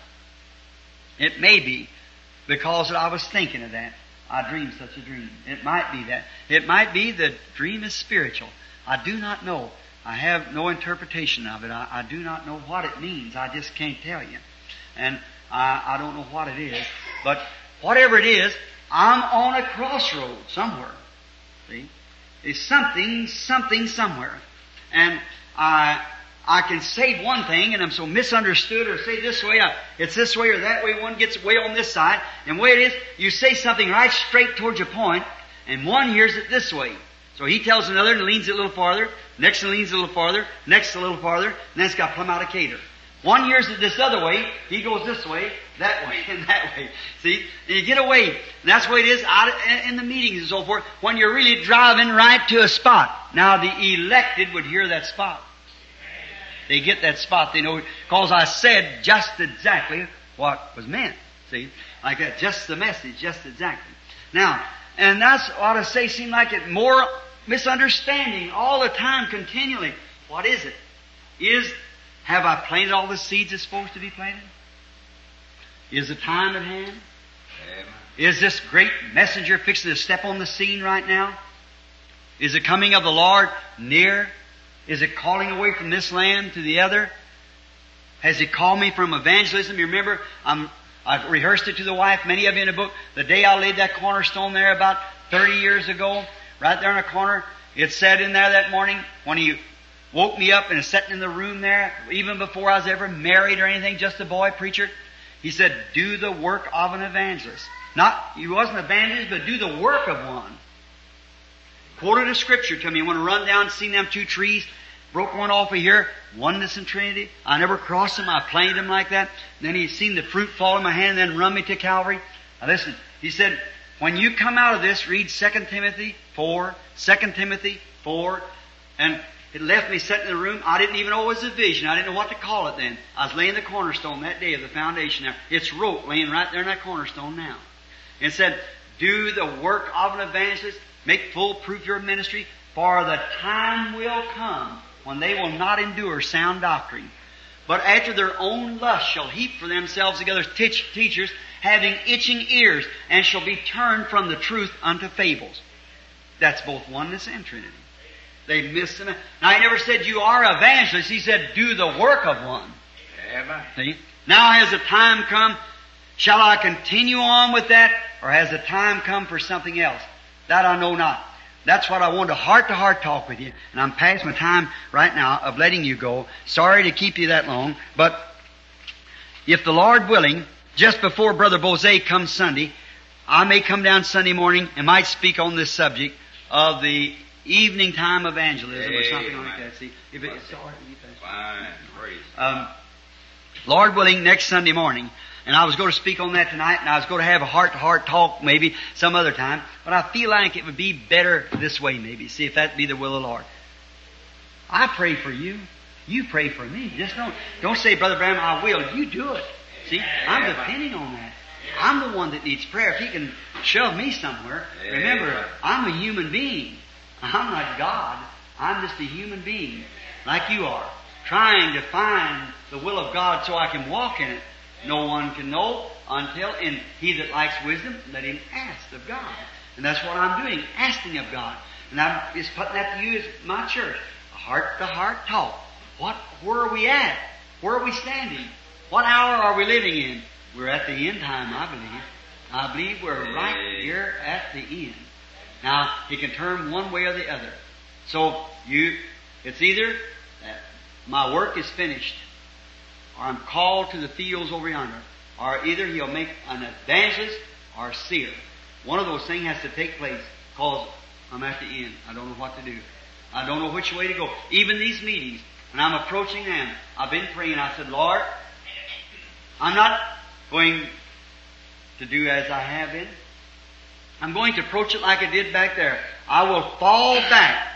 Speaker 2: It may be because I was thinking of that. I dreamed such a dream. It might be that. It might be the dream is spiritual. I do not know. I have no interpretation of it. I, I do not know what it means. I just can't tell you. And I, I don't know what it is. But whatever it is, I'm on a crossroad somewhere. See? It's something, something somewhere. And I I can say one thing, and I'm so misunderstood, or say this way, I, it's this way or that way, one gets way on this side. And the way it is, you say something right straight towards your point, and one hears it this way. So he tells another and leans it a little farther, next one leans it a little farther, next a little farther, and then it's got plumb out of cater. One hears it this other way, he goes this way, that way, and that way. See? And you get away. And that's the way it is out in the meetings and so forth, when you're really driving right to a spot. Now the elected would hear that spot. They get that spot, they know, because I said just exactly what was meant. See? Like that, just the message, just exactly. Now, and that's what I say seem like it more misunderstanding all the time, continually. What is it? Is, have I planted all the seeds that's supposed to be planted? Is the time at hand?
Speaker 3: Amen.
Speaker 2: Is this great messenger fixing to step on the scene right now? Is the coming of the Lord near? Is it calling away from this land to the other? Has He called me from evangelism? You remember, I'm, I rehearsed it to the wife, many of you in the book, the day I laid that cornerstone there about thirty years ago, right there in a corner, it said in there that morning, when He woke me up and was sitting in the room there, even before I was ever married or anything, just a boy preacher, He said, do the work of an evangelist. Not, he wasn't an evangelist, but do the work of one. Quoted a scripture to me. I want to run down and see them two trees. Broke one off of here. Oneness and Trinity. I never crossed them. I planted them like that. Then He seen the fruit fall in my hand and then run me to Calvary. Now listen. He said, when you come out of this, read Second Timothy four, Second Timothy four, and it left me sitting in the room. I didn't even know it was a vision. I didn't know what to call it then. I was laying the cornerstone that day of the foundation there. It's wrote laying right there in that cornerstone now. And it said, do the work of an evangelist, make full proof your ministry, for the time will come when they will not endure sound doctrine, but after their own lust shall heap for themselves together teach, teachers, having itching ears, and shall be turned from the truth unto fables. That's both oneness and Trinity. They missed them. Now, he never said you are evangelists. He said do the work of one.
Speaker 3: Amen.
Speaker 2: See? Now has the time come. Shall I continue on with that, or has the time come for something else? That I know not. That's what I wanted, a heart-to-heart talk with you. And I'm past my time right now of letting you go. Sorry to keep you that long, but if the Lord willing, just before Brother Bose comes Sunday, I may come down Sunday morning and might speak on this subject of the evening time evangelism or something
Speaker 3: Amen.
Speaker 2: like that. See, if it, it's all right with you, Pastor.
Speaker 3: Fine. Praise.
Speaker 2: Um, Lord willing, next Sunday morning. And I was going to speak on that tonight, and I was going to have a heart-to-heart talk maybe some other time. But I feel like it would be better this way maybe. See if that be the will of the Lord. I pray for you. You pray for me. Just don't, don't say, Brother Branham, I will. You do it. See, I'm depending on that. I'm the one that needs prayer. If He can shove me somewhere, remember, I'm a human being. I'm not God. I'm just a human being, like you are, trying to find the will of God so I can walk in it. No one can know until, and he that likes wisdom, let him ask of God. And that's what I'm doing, asking of God. And I'm just putting that to you as my church. A heart-to-heart talk. What, where are we at? Where are we standing? What hour are we living in? We're at the end time, I believe. I believe we're right here at the end. Now, it can turn one way or the other. So, you, it's either that my work is finished, or I'm called to the fields over yonder, or either He'll make an evangelist or a seer. One of those things has to take place, because I'm at the end. I don't know what to do. I don't know which way to go. Even these meetings, when I'm approaching them, I've been praying. I said, Lord, I'm not going to do as I have been. I'm going to approach it like I did back there. I will fall back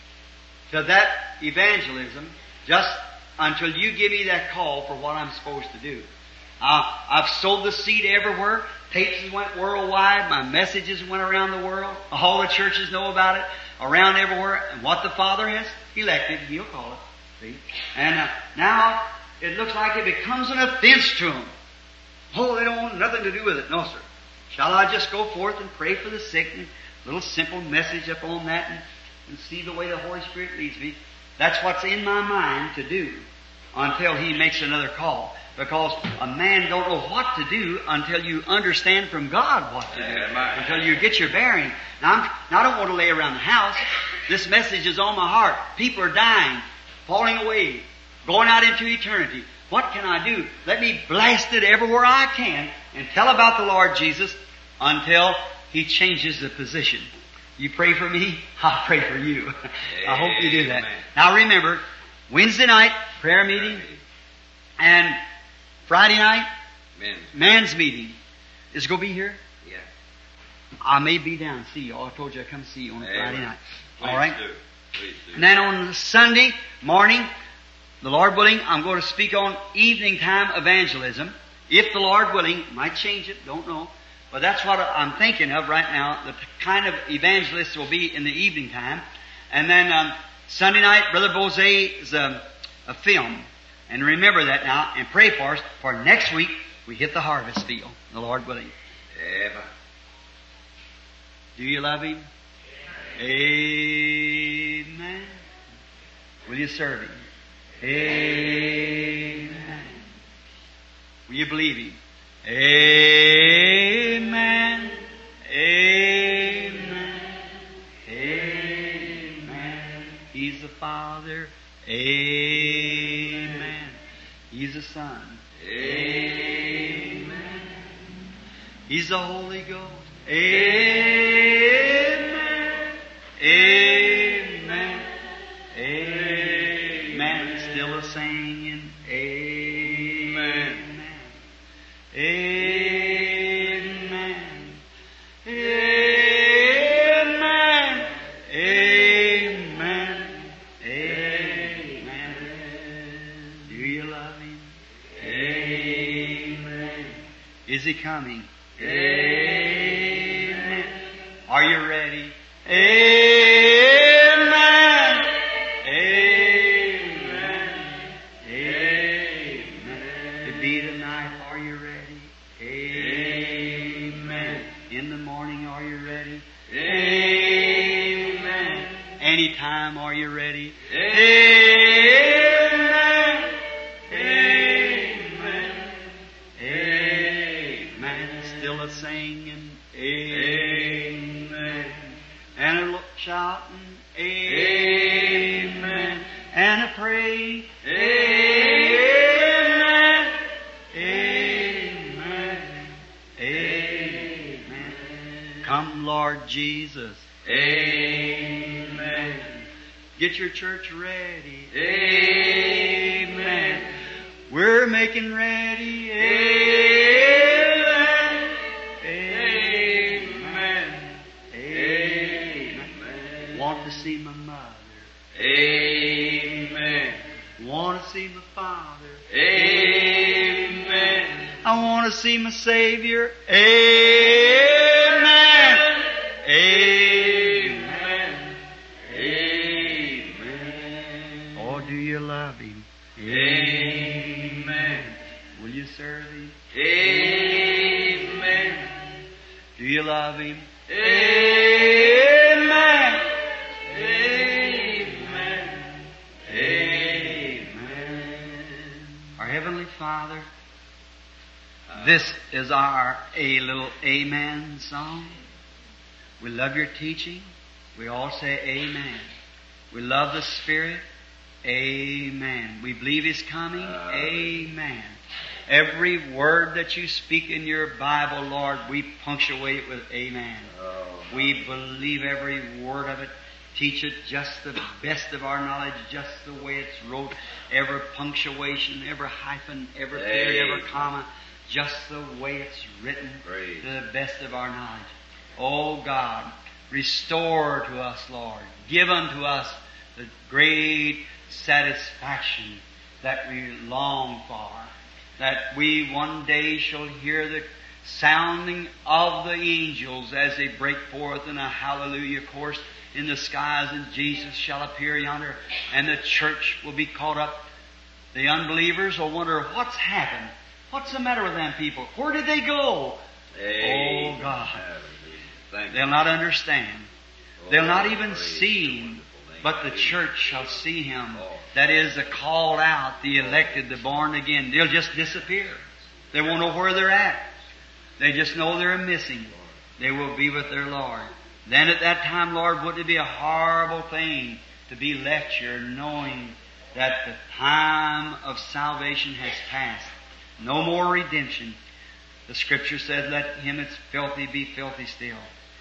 Speaker 2: to that evangelism just until you give me that call for what I'm supposed to do. Uh, I've sowed the seed everywhere. Tapes went worldwide. My messages went around the world. All the churches know about it. Around everywhere. And what the Father has elected, He'll call it. See? And uh, now it looks like it becomes an offense to them. Oh, they don't want nothing to do with it. No, sir. Shall I just go forth and pray for the sick and a little simple message up on that and, and see the way the Holy Spirit leads me? That's what's in my mind to do until He makes another call. Because a man don't know what to do until you understand from God what to do.
Speaker 3: Amen.
Speaker 2: Until you get your bearing. Now, I'm, now, I don't want to lay around the house. This message is on my heart. People are dying, falling away, going out into eternity. What can I do? Let me blast it everywhere I can and tell about the Lord Jesus until He changes the position. You pray for me, I'll pray for you. I hope you do that.
Speaker 3: Amen.
Speaker 2: Now remember, Wednesday night, prayer meeting, and Friday night,
Speaker 3: Amen.
Speaker 2: man's meeting. Is it going to be here?
Speaker 3: Yeah.
Speaker 2: I may be down. See you. I told you I'd come see you on
Speaker 3: Amen.
Speaker 2: Friday night.
Speaker 3: Please
Speaker 2: All right?
Speaker 3: do. Please do.
Speaker 2: And then on Sunday morning, the Lord willing, I'm going to speak on evening time evangelism. If the Lord willing, might change it, don't know. But that's what I'm thinking of right now. The kind of evangelists will be in the evening time. And then um, Sunday night, Brother Bose is um, a film. And remember that now and pray for us. For next week, we hit the harvest field, the Lord willing.
Speaker 3: Amen.
Speaker 2: Do you love Him? Amen. Will you serve Him? Amen. Will you believe Him? Amen. Amen. Amen. He's the Father. Amen. He's the Son. Amen. He's the Holy Ghost. Amen. Amen. Amen. Still a singing. Amen. Amen. Amen. Amen. Is He coming? Amen. Are you ready? Amen. Amen. Amen. To be tonight, are you ready? Amen. In the morning, are you ready? Amen. Anytime, are you ready? Amen. Amen. Amen. Still a singing. Amen. And a look shouting. Amen. And a pray. Amen. Amen. Amen. Come, Lord Jesus. Amen. Get your church ready. Amen. We're making ready. Amen. Amen. Amen. Want to see my mother. Amen. Want to see my father. Amen. I want to see my Savior. Amen. Amen. Amen. Oh, do you love Him? Amen. Will you serve Him? Amen. Do you love Him? Amen. Amen. Amen. Our Heavenly Father, this is our a little Amen song. We love your teaching. We all say Amen. We love the Spirit. Amen. We believe He's coming. Amen. Every word that you speak in your Bible, Lord, we punctuate it with Amen. We believe every word of it. Teach it just the best of our knowledge, just the way it's wrote. Every punctuation, every hyphen, every period, every comma, just the way it's written
Speaker 3: Praise.
Speaker 2: to the best of our knowledge. Oh God, restore to us, Lord. Give unto us the great satisfaction that we long for, that we one day shall hear the sounding of the angels as they break forth in a hallelujah chorus in the skies, and Jesus shall appear yonder, and the church will be caught up. The unbelievers will wonder, what's happened? What's the matter with them people? Where did they go?
Speaker 3: Amen.
Speaker 2: Oh God.
Speaker 3: Thank
Speaker 2: They'll
Speaker 3: you.
Speaker 2: not understand. They'll not even
Speaker 3: praise
Speaker 2: see Him,
Speaker 3: wonderful name.
Speaker 2: but the church shall see Him.
Speaker 3: Oh.
Speaker 2: That is, the called out, the elected, the born again. They'll just disappear. They won't know where they're at. They just know they're missing. They will be with their Lord. Then at that time, Lord, wouldn't it be a horrible thing to be left here knowing that the time of salvation has passed? No more redemption. The Scripture says, let him that's filthy be filthy still.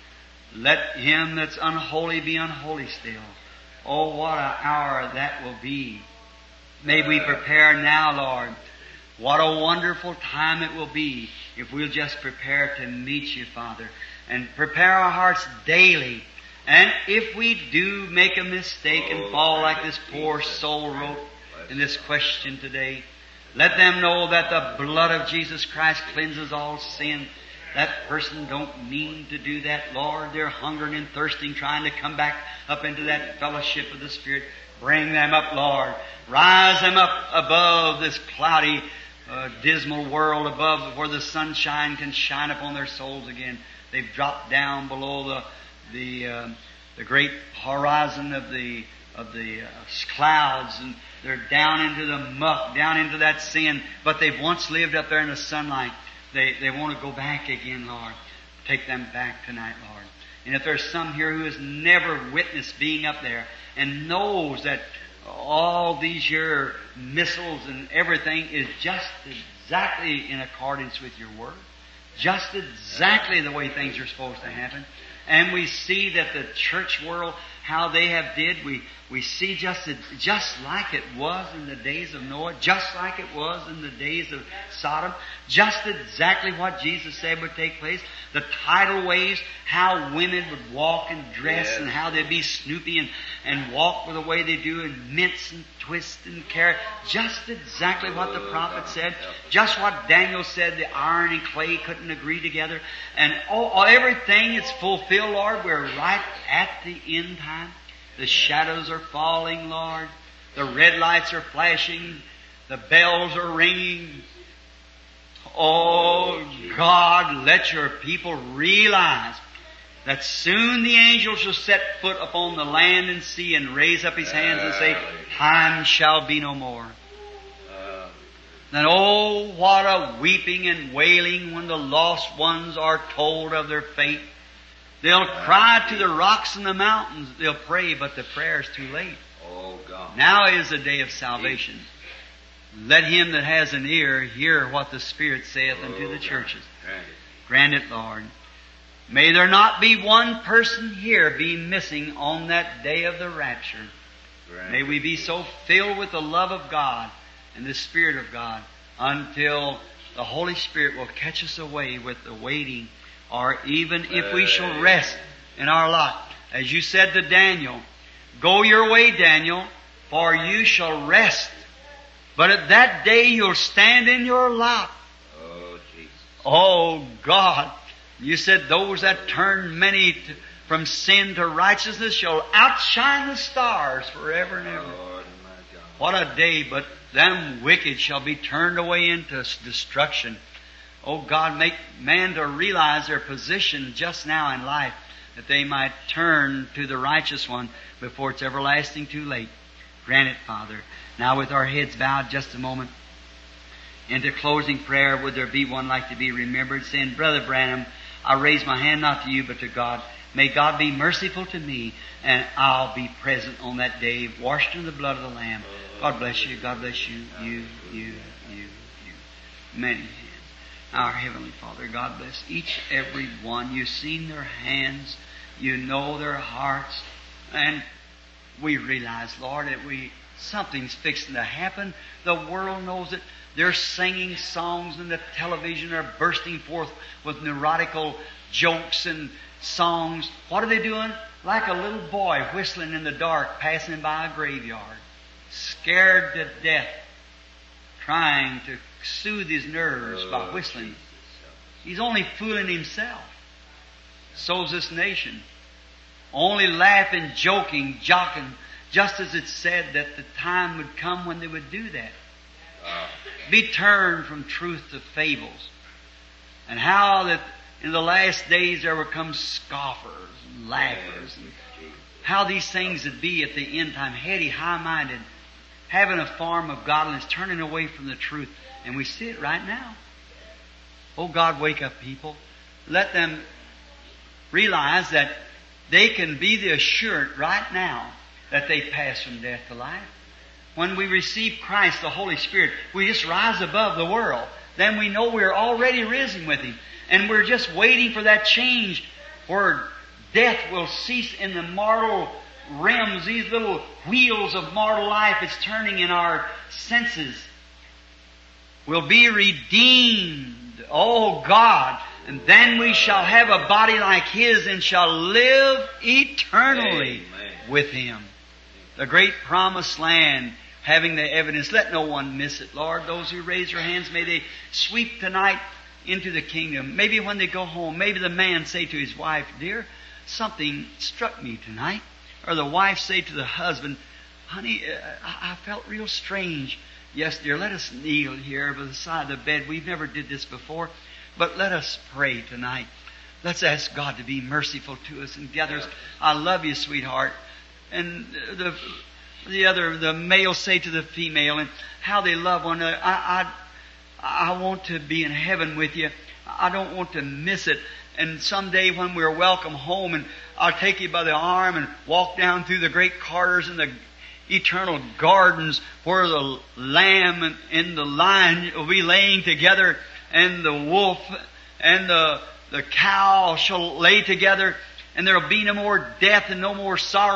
Speaker 2: Let him that's unholy be unholy still. Oh, what an hour that will be. May we prepare now, Lord. What a wonderful time it will be if we'll just prepare to meet you, Father, and prepare our hearts daily. And if we do make a mistake and fall like this poor soul wrote in this question today, let them know that the blood of Jesus Christ cleanses all sin. That person don't mean to do that, Lord. They're hungering and thirsting, trying to come back up into that fellowship of the Spirit. Bring them up, Lord. Rise them up above this cloudy, uh, dismal world, above where the sunshine can shine upon their souls again. They've dropped down below the the uh, the great horizon of the of the uh, clouds, and they're down into the muck, down into that sin. But they've once lived up there in the sunlight. They they want to go back again, Lord. Take them back tonight, Lord. And if there's some here who has never witnessed being up there and knows that all these your missiles and everything is just exactly in accordance with your word, just exactly the way things are supposed to happen, and we see that the church world, how they have did, we we see just, just like it was in the days of Noah, just like it was in the days of Sodom, just exactly what Jesus said would take place. The tidal waves, how women would walk and dress,
Speaker 3: Yes.
Speaker 2: and how they'd be snoopy and, and walk the way they do and mince and twist and carry. Just exactly what the prophet said. Just what Daniel said, the iron and clay couldn't agree together. And all, all, everything is fulfilled, Lord. We're right at the end time. The shadows are falling, Lord. The red lights are flashing. The bells are ringing. Oh, God, let your people realize that soon the angel shall set foot upon the land and sea and raise up his hands and say, time shall be no more.
Speaker 3: Uh,
Speaker 2: Then, oh, what a weeping and wailing when the lost ones are told of their fate. They'll cry to the rocks and the mountains. They'll pray, but the prayer's too late.
Speaker 3: oh, God.
Speaker 2: Now is the day of salvation. Let him that has an ear hear what the Spirit saith unto the churches.
Speaker 3: Grant it.
Speaker 2: Grant it, Lord. May there not be one person here be missing on that day of the rapture.
Speaker 3: Grant
Speaker 2: May
Speaker 3: it.
Speaker 2: we be so filled with the love of God and the Spirit of God until the Holy Spirit will catch us away with the waiting, or even if we shall rest in our lot. As you said to Daniel, go your way, Daniel, for you shall rest. But at that day you'll stand in your lot.
Speaker 3: Oh, Jesus.
Speaker 2: Oh, God. You said those that turn many to, from sin to righteousness shall outshine the stars forever and ever.
Speaker 3: Lord, my God.
Speaker 2: What a day, but them wicked shall be turned away into s- destruction. Oh, God, make man to realize their position just now in life, that they might turn to the righteous one before it's everlasting too late. Grant it, Father. Now with our heads bowed just a moment, into closing prayer, would there be one like to be remembered, saying, Brother Branham, I raise my hand not to you but to God. May God be merciful to me, and I'll be present on that day, washed in the blood of the Lamb. God bless you. God bless you. You, you, you, you. Many hands. Our Heavenly Father, God bless each every one. You've seen their hands. You know their hearts. And we realize, Lord, that we something's fixing to happen. The world knows it. They're singing songs, and the television are bursting forth with neurotical jokes and songs. What are they doing? Like a little boy whistling in the dark, passing by a graveyard, scared to death, trying to soothe his nerves by whistling. He's only fooling himself. So's this nation. Only laughing, joking, jocking, just as it said that the time would come when they would do that.
Speaker 3: Uh,
Speaker 2: Be turned from truth to fables. And how that in the last days there would come scoffers and laughers. And how these things would be at the end time. Heady, high-minded, having a form of godliness, turning away from the truth. And we see it right now. Oh God, wake up people. Let them realize that they can be the assurance right now that they pass from death to life. When we receive Christ, the Holy Spirit, we just rise above the world. Then we know we're already risen with Him. And we're just waiting for that change where death will cease in the mortal realms. These little wheels of mortal life is turning in our senses. We'll be redeemed. Oh God. And then we shall have a body like His and shall live eternally
Speaker 3: Amen.
Speaker 2: with Him. The great promised land, having the evidence. Let no one miss it, Lord. Those who raise their hands, may they sweep tonight into the kingdom. Maybe when they go home, maybe the man say to his wife, dear, something struck me tonight. Or the wife say to the husband, honey, uh, I, I felt real strange. Yes, dear, let us kneel here by the side of the bed. We've never did this before. But let us pray tonight. Let's ask God to be merciful to us and gather us. I love you, sweetheart. And the the other, the male say to the female, and how they love one another. I, I, I want to be in heaven with you. I don't want to miss it. And someday when we're welcome home, and I'll take you by the arm and walk down through the great corridors and the eternal gardens where the lamb and, and the lion will be laying together, and the wolf and the, the cow shall lay together, and there will be no more death and no more sorrow.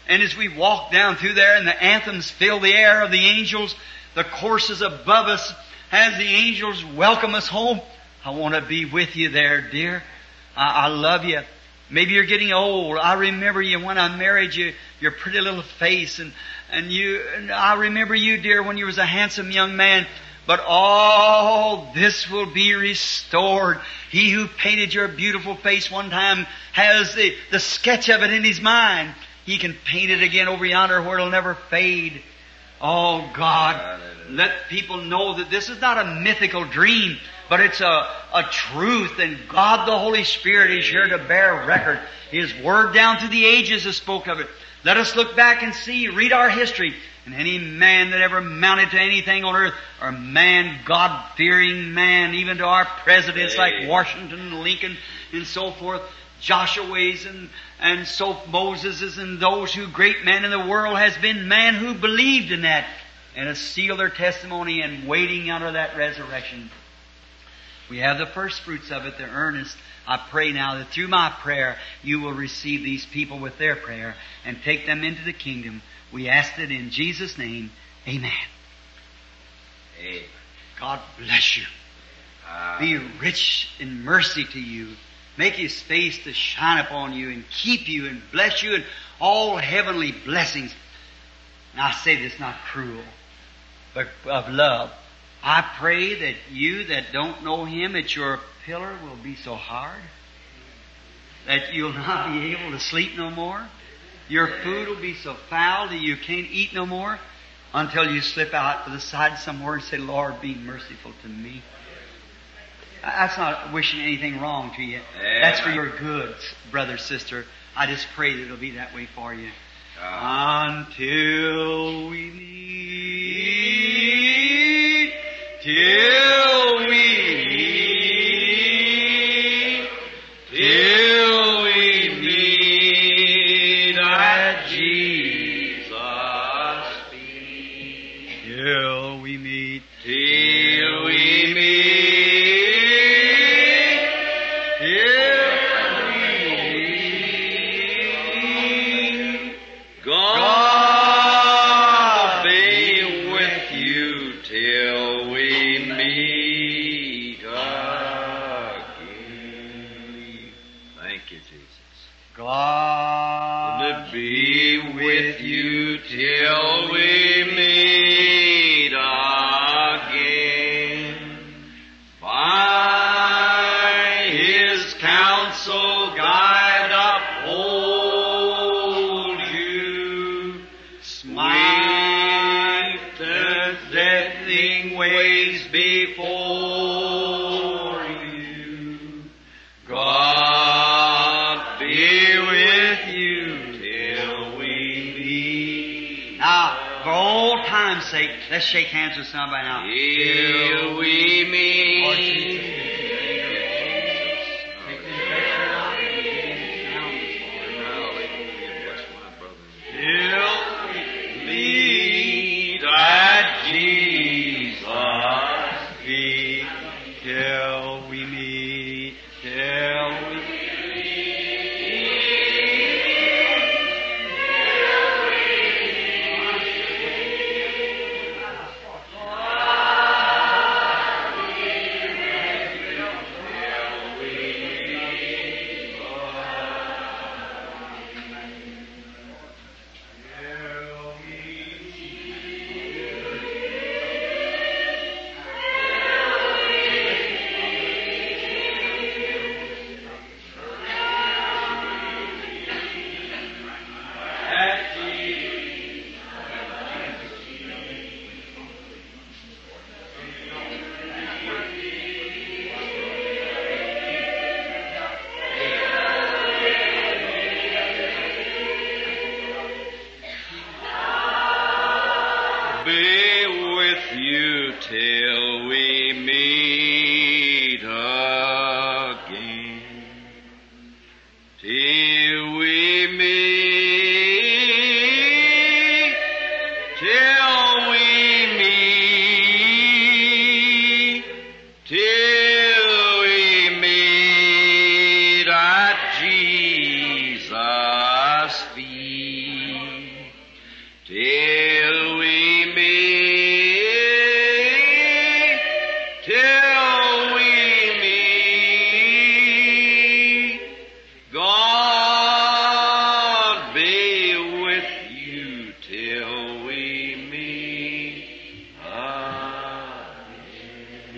Speaker 2: And as we walk down through there and the anthems fill the air of the angels, the courses above us, as the angels welcome us home, I want to be with you there, dear. I, I love you. Maybe you're getting old. I remember you when I married you, your pretty little face, and, and you, and I remember you, dear, when you was a handsome young man. But all this will be restored. He who painted your beautiful face one time has the, the sketch of it in his mind. He can paint it again over yonder where it'll never fade. Oh God, let people know that this is not a mythical dream, but it's a, a truth, and God the Holy Spirit is here to bear record. His Word down through the ages has spoke of it. Let us look back and see, read our history. And any man that ever amounted to anything on earth, or man, God-fearing man, even to our presidents like Washington and Lincoln and so forth, Joshua's and, and so Moses's and those who great men in the world has been man who believed in that and has sealed their testimony and waiting under that resurrection. We have the first fruits of it, the earnest. I pray now that through my prayer you will receive these people with their prayer and take them into the kingdom. We ask it in Jesus' name. Amen.
Speaker 3: Amen.
Speaker 2: God bless you. Be rich in mercy to you. Make His face to shine upon you and keep you and bless you in all heavenly blessings. And I say this not cruel, but of love. I pray that you that don't know Him, that your pillar will be so hard that you'll not be able to sleep no more. Your food will be so foul that you can't eat no more until you slip out to the side somewhere and say, Lord, be merciful to me. That's not wishing anything wrong to you. That's for your good, brother, sister. I just pray that it'll be that way for you. Until we meet, till we meet, till we meet at Jesus' feet. Till we meet, till we meet. God be with you till we meet again. By His counsel guide, uphold you. Smite the deathing ways before you. God be with you till we meet. Now, for old time's sake, let's shake hands with somebody now. Till we meet. Lord Jesus. Till we meet at Jesus' feet. Till we meet. Till we meet. Till we meet again, till we meet, till we meet, till we meet at Jesus' feet.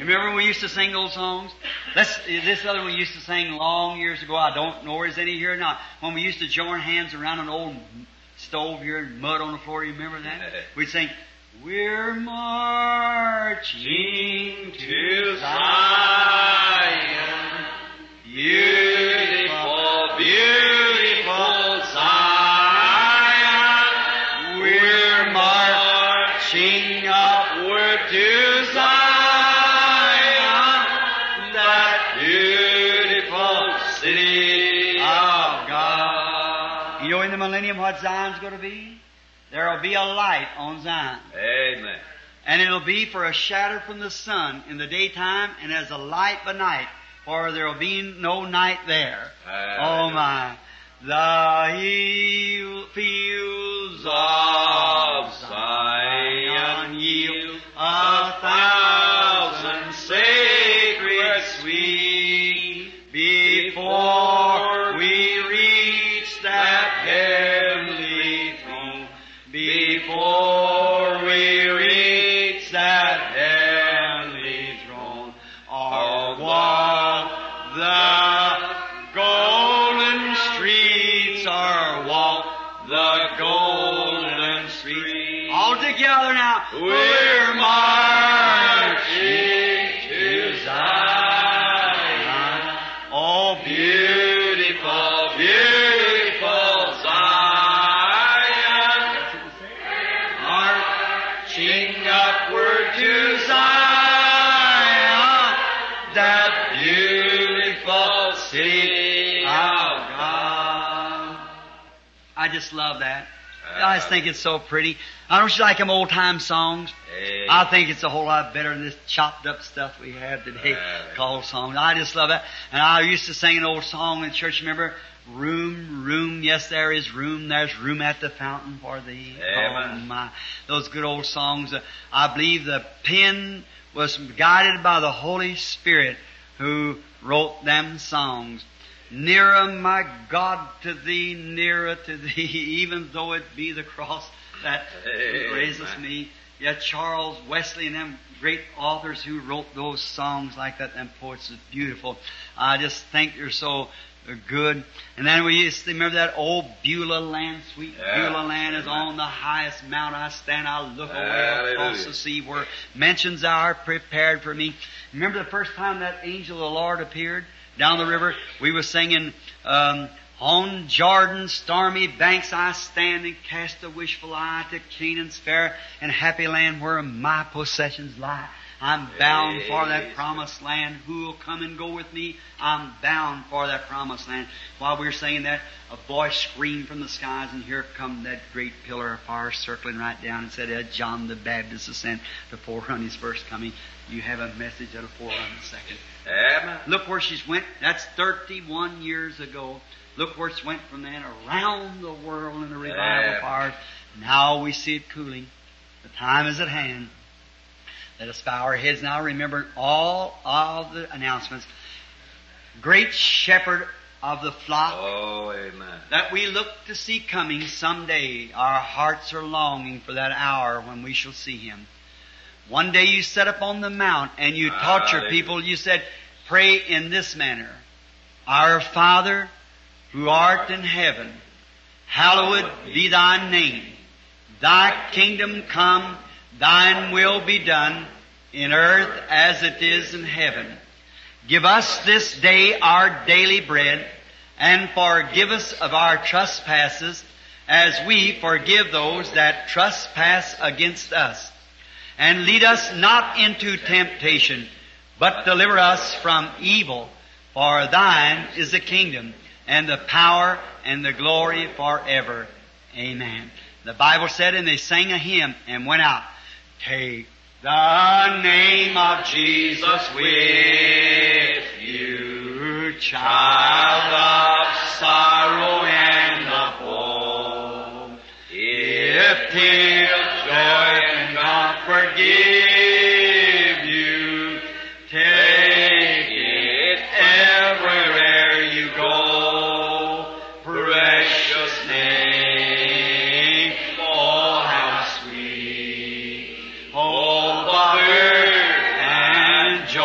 Speaker 2: Remember when we used to sing those songs? Let's, this other one we used to sing long years ago. I don't know is any here or not. When we used to join hands around an old stove here and mud on the floor. You remember that? We'd sing, we're marching to Zion, beautiful, beautiful Zion. We're marching upward to Zion, that beautiful city of God. You know in the millennium what Zion's going to be? There'll be a light on Zion.
Speaker 3: Amen.
Speaker 2: And it'll be for a shadow from the sun in the daytime and as a light by night, for there'll be no night there. Oh my. The hill fields of Zion yield a thousand sacred sweet before we reach that heavenly throne. Before we reach that heavenly throne, or walk the golden streets, or walk the golden streets. All together now, we're marching to Zion. Oh, beautiful, beautiful Zion. Marching upward to Zion, that beautiful city of God. I just love that. I just think it's so pretty. I don't like them old time songs.
Speaker 3: Hey.
Speaker 2: I think it's a whole lot better than this chopped up stuff we have today
Speaker 3: Hey.
Speaker 2: called songs. I just love that. And I used to sing an old song in church, remember? Room, room, yes there is room, there's room at the fountain for thee.
Speaker 3: Amen.
Speaker 2: Oh my, those good old songs. Uh, I believe the pen was guided by the Holy Spirit who wrote them songs. Nearer, my God, to thee, nearer to thee, even though it be the cross that
Speaker 3: Amen.
Speaker 2: raises me. Yet Charles Wesley and them great authors who wrote those songs like that, them poets, is beautiful. I just think they're so good. And then we used to remember that old Beulah land, sweet
Speaker 3: Yeah.
Speaker 2: Beulah land is
Speaker 3: Amen.
Speaker 2: on the highest mount I stand. I look away
Speaker 3: Hallelujah.
Speaker 2: across the sea where mansions are prepared for me. Remember the first time that angel of the Lord appeared down the river? We were singing, um, on Jordan's stormy banks I stand and cast a wishful eye to Canaan's fair and happy land where my possessions lie. I'm bound for that promised land. Who'll come and go with me? I'm bound for that promised land. While we were saying that, a voice screamed from the skies, and here come that great pillar of fire circling right down and said, "As John the Baptist is sent to forerun his first coming, you have a message that'll forerun the second."
Speaker 3: Amen.
Speaker 2: Look where she's went. That's thirty-one years ago. Look where it's went from then around the world in the revival
Speaker 3: Yeah.
Speaker 2: fire. Now we see it cooling. The time is at hand. Let us bow our heads now, remembering all of the announcements. Great shepherd of the flock
Speaker 3: Oh, amen.
Speaker 2: that we look to see coming someday. Our hearts are longing for that hour when we shall see Him. One day you sat up on the mount and you taught your
Speaker 3: Hallelujah.
Speaker 2: people, you said, pray in this manner. Our Father, who art in heaven, hallowed be thy name. Thy kingdom come, thine will be done, in earth as it is in heaven. Give us this day our daily bread, and forgive us of our trespasses, as we forgive those that trespass against us. And lead us not into temptation, but deliver us from evil. For thine is the kingdom, and the power, and the glory forever. Amen. The Bible said, and they sang a hymn and went out. Take the name of Jesus with you, child of sorrow and of woe. If tears, joy, and comfort give you, take it everywhere you go. Precious name, oh how sweet, oh the birth and joy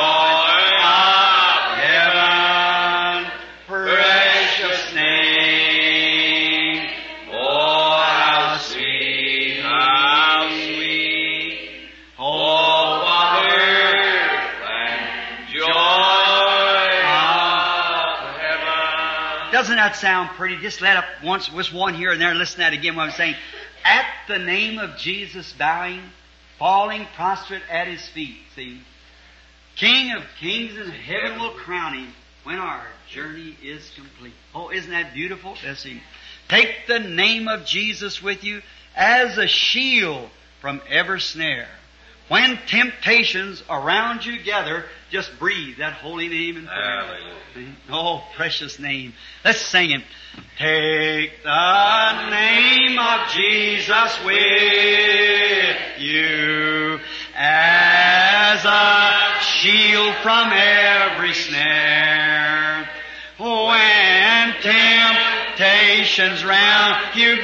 Speaker 2: Doesn't that sound pretty? Just let up once, just one here and there, and listen to that again what I'm saying. At the name of Jesus bowing, falling prostrate at His feet, see? King of kings and heaven will crown Him when our journey is complete. Oh, isn't that beautiful? Let's see. Take the name of Jesus with you as a shield from every snare. When temptations around you gather, just breathe that holy name in prayer.
Speaker 3: Hallelujah.
Speaker 2: Oh, precious name. Let's sing it. Take the name of Jesus with you as a shield from every snare. When temptations round you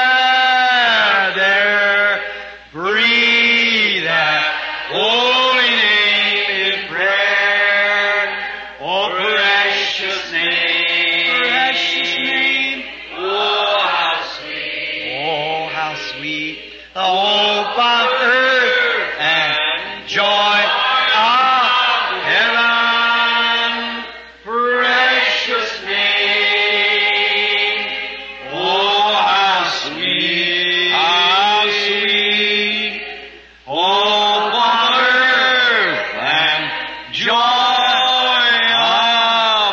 Speaker 2: gather, breathe that holy name in prayer. Oh, precious name. Precious name. Oh, how sweet. Oh, how sweet. The hope of earth and joy of heaven. Precious name. Oh, how sweet. How sweet. Hope of earth and joy of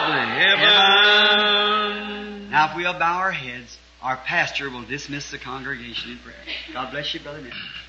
Speaker 2: heaven. Now, if we'll bow our heads, our pastor will dismiss the congregation in prayer. God bless you, Brother Nick.